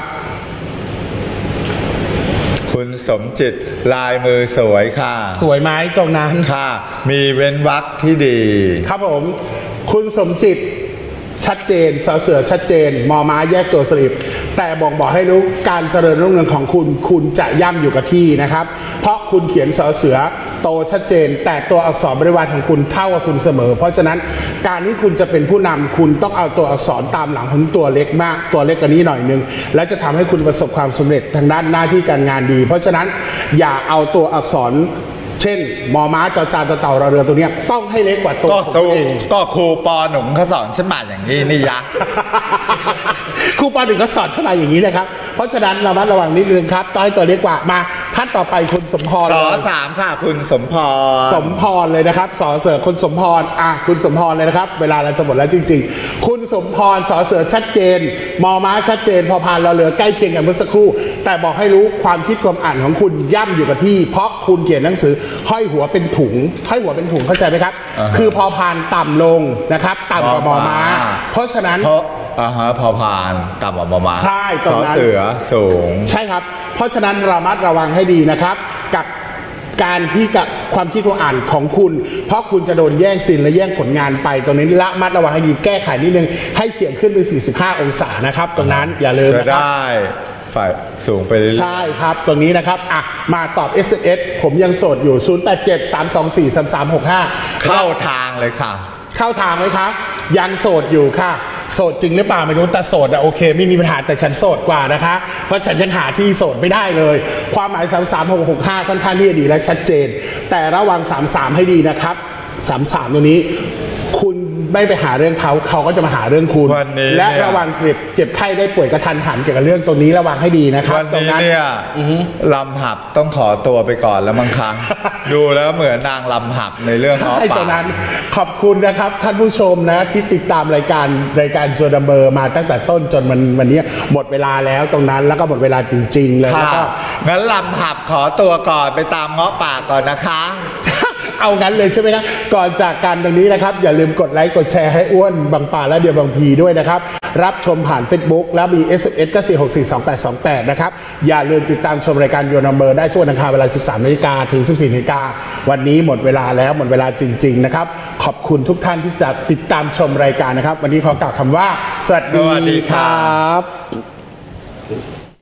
คุณสมจิตลายมือสวยค่ะสวยไหมตรงนั้นค่ะมีเว้นวรรคที่ดีครับผมคุณสมจิตชัดเจนสอเสือชัดเจนมอม้าแยกตัวสลิปแต่บอกบอกให้รู้การเจริญรุ่งเรืองของคุณคุณจะย่ำอยู่กับที่นะครับเพราะคุณเขียนสอเสือโตชัดเจนแต่ตัวอักษรบริวารของคุณเท่ากับคุณเสมอเพราะฉะนั้นการที่คุณจะเป็นผู้นำคุณต้องเอาตัวอักษรตามหลังของตัวเล็กมากตัวเล็กกว่านี้หน่อยนึงและจะทำให้คุณประสบความสำเร็จทางด้านหน้าที่การงานดีเพราะฉะนั้นอย่าเอาตัวอักษรเช่นมอม้าจอจานตะเต่าเราเรือตัวนี้ต้องให้เล็กกว่าตัวของเองก็ครูปอหนุ่มเขาสอนฉันมาอย่างนี้นี่ยะครูปอหนึ่งเขาสอนฉันมาอย่างนี้นะครับเพราะฉะนั้นเราระวังนิดนึงครับต้องให้ตัวเล็กกว่ามาท่านต่อไปคุณสมพรสอสามค่ะคุณสมพรสมพรเลยนะครับสอเสือคุณสมพรอ่ะคุณสมพรเลยนะครับเวลาเราจะหมดแล้วจริงๆคุณสมพรสอเสือชัดเจนมอม้าชัดเจนพอพานเราเรือใกล้เคียงกันเมื่อสักครู่แต่บอกให้รู้ความคิดความอ่านของคุณย่ำอยู่กับที่เพราะคุณเขียนหนังสือห้อยหัวเป็นถุงห้อยหัวเป็นถุงเข้าใจไหมครับ uh-huh. คือพอพานต่ำลงนะครับต่ำกว่ามอม้าเพราะฉะนั้นเพราะอ่าฮะพอพานต่ำกว่ามอม้าใช่ตรงนั้นเสือสูงใช่ครับเพราะฉะนั้นระมัดระวังให้ดีนะครับกับการที่กับความคิดความอ่านของคุณเพราะคุณจะโดนแย่งสินและแย่งผลงานไปตรงนี้ละมัดระวังให้ดีแก้ไขนิดนึงให้เฉียงขึ้นเป็นสี่สิบห้าองศานะครับตรงนั้นอย่าลืมนะครับได้ฝ่ายสูงไปเรื่อยใช่ครับตรงนี้นะครับอ่ะมาตอบ เอส เอ็ม เอส ผมยังโสดอยู่ศูนย์ แปด เจ็ด สาม สอง สี่ สาม สาม หก ห้าเข้าทางเลยค่ะเข้าทางไหมครับยังโสดอยู่ค่ะโสดจริงหรือเปล่าไม่รู้แต่โสดอะโอเคไม่มีปัญหาแต่ฉันโสดกว่านะคะเพราะฉันยังหาที่โสดไม่ได้เลยความหมายสาม สาม หก หก ห้าค่อนข้างที่จะดีและชัดเจนแต่ระวังสาม สามให้ดีนะครับสาม สามตัวนี้คุณไม่ไปหาเรื่องเขาเขาก็จะมาหาเรื่องคุณและระวังเจ็บเจ็บไข้ได้ป่วยกระทันหันเกี่ยวกับเรื่องตรงนี้ระวังให้ดีนะครับตรงนั้นเนี่ยลำหับต้องขอตัวไปก่อนแล้วมั้งคะดูแล้วเหมือนนางลำหับในเรื่องใช่ตรงนั้นขอบคุณนะครับท่านผู้ชมนะที่ติดตามรายการรายการโจดัมเบอร์มาตั้งแต่ต้นจนมันวันนี้หมดเวลาแล้วตรงนั้นแล้วก็หมดเวลาจริงๆเลยแล้วก็งั้นลำหับขอตัวก่อนไปตามเงาะป่าก่อนนะคะเอางั้นเลยใช่ไหมครับก่อนจากกันตรงนี้นะครับอย่าลืมกดไลค์กดแชร์ให้อ้วนบางป่าและเดียวบางพีด้วยนะครับรับชมผ่าน Facebook แล้วมี เอส เอ็ม เอส ก็ สี่หกสี่ สองแปดสองแปด นะครับอย่าลืมติดตามชมรายการยูนัมเบอร์ได้ทุกวันอังคารเวลา สิบสามนาฬิกา ถึง สิบสี่นาฬิกา วันนี้หมดเวลาแล้วหมดเวลาจริงๆนะครับขอบคุณทุกท่านที่จะติดตามชมรายการนะครับวันนี้ขอกล่าวคำว่าสวัสดีครับ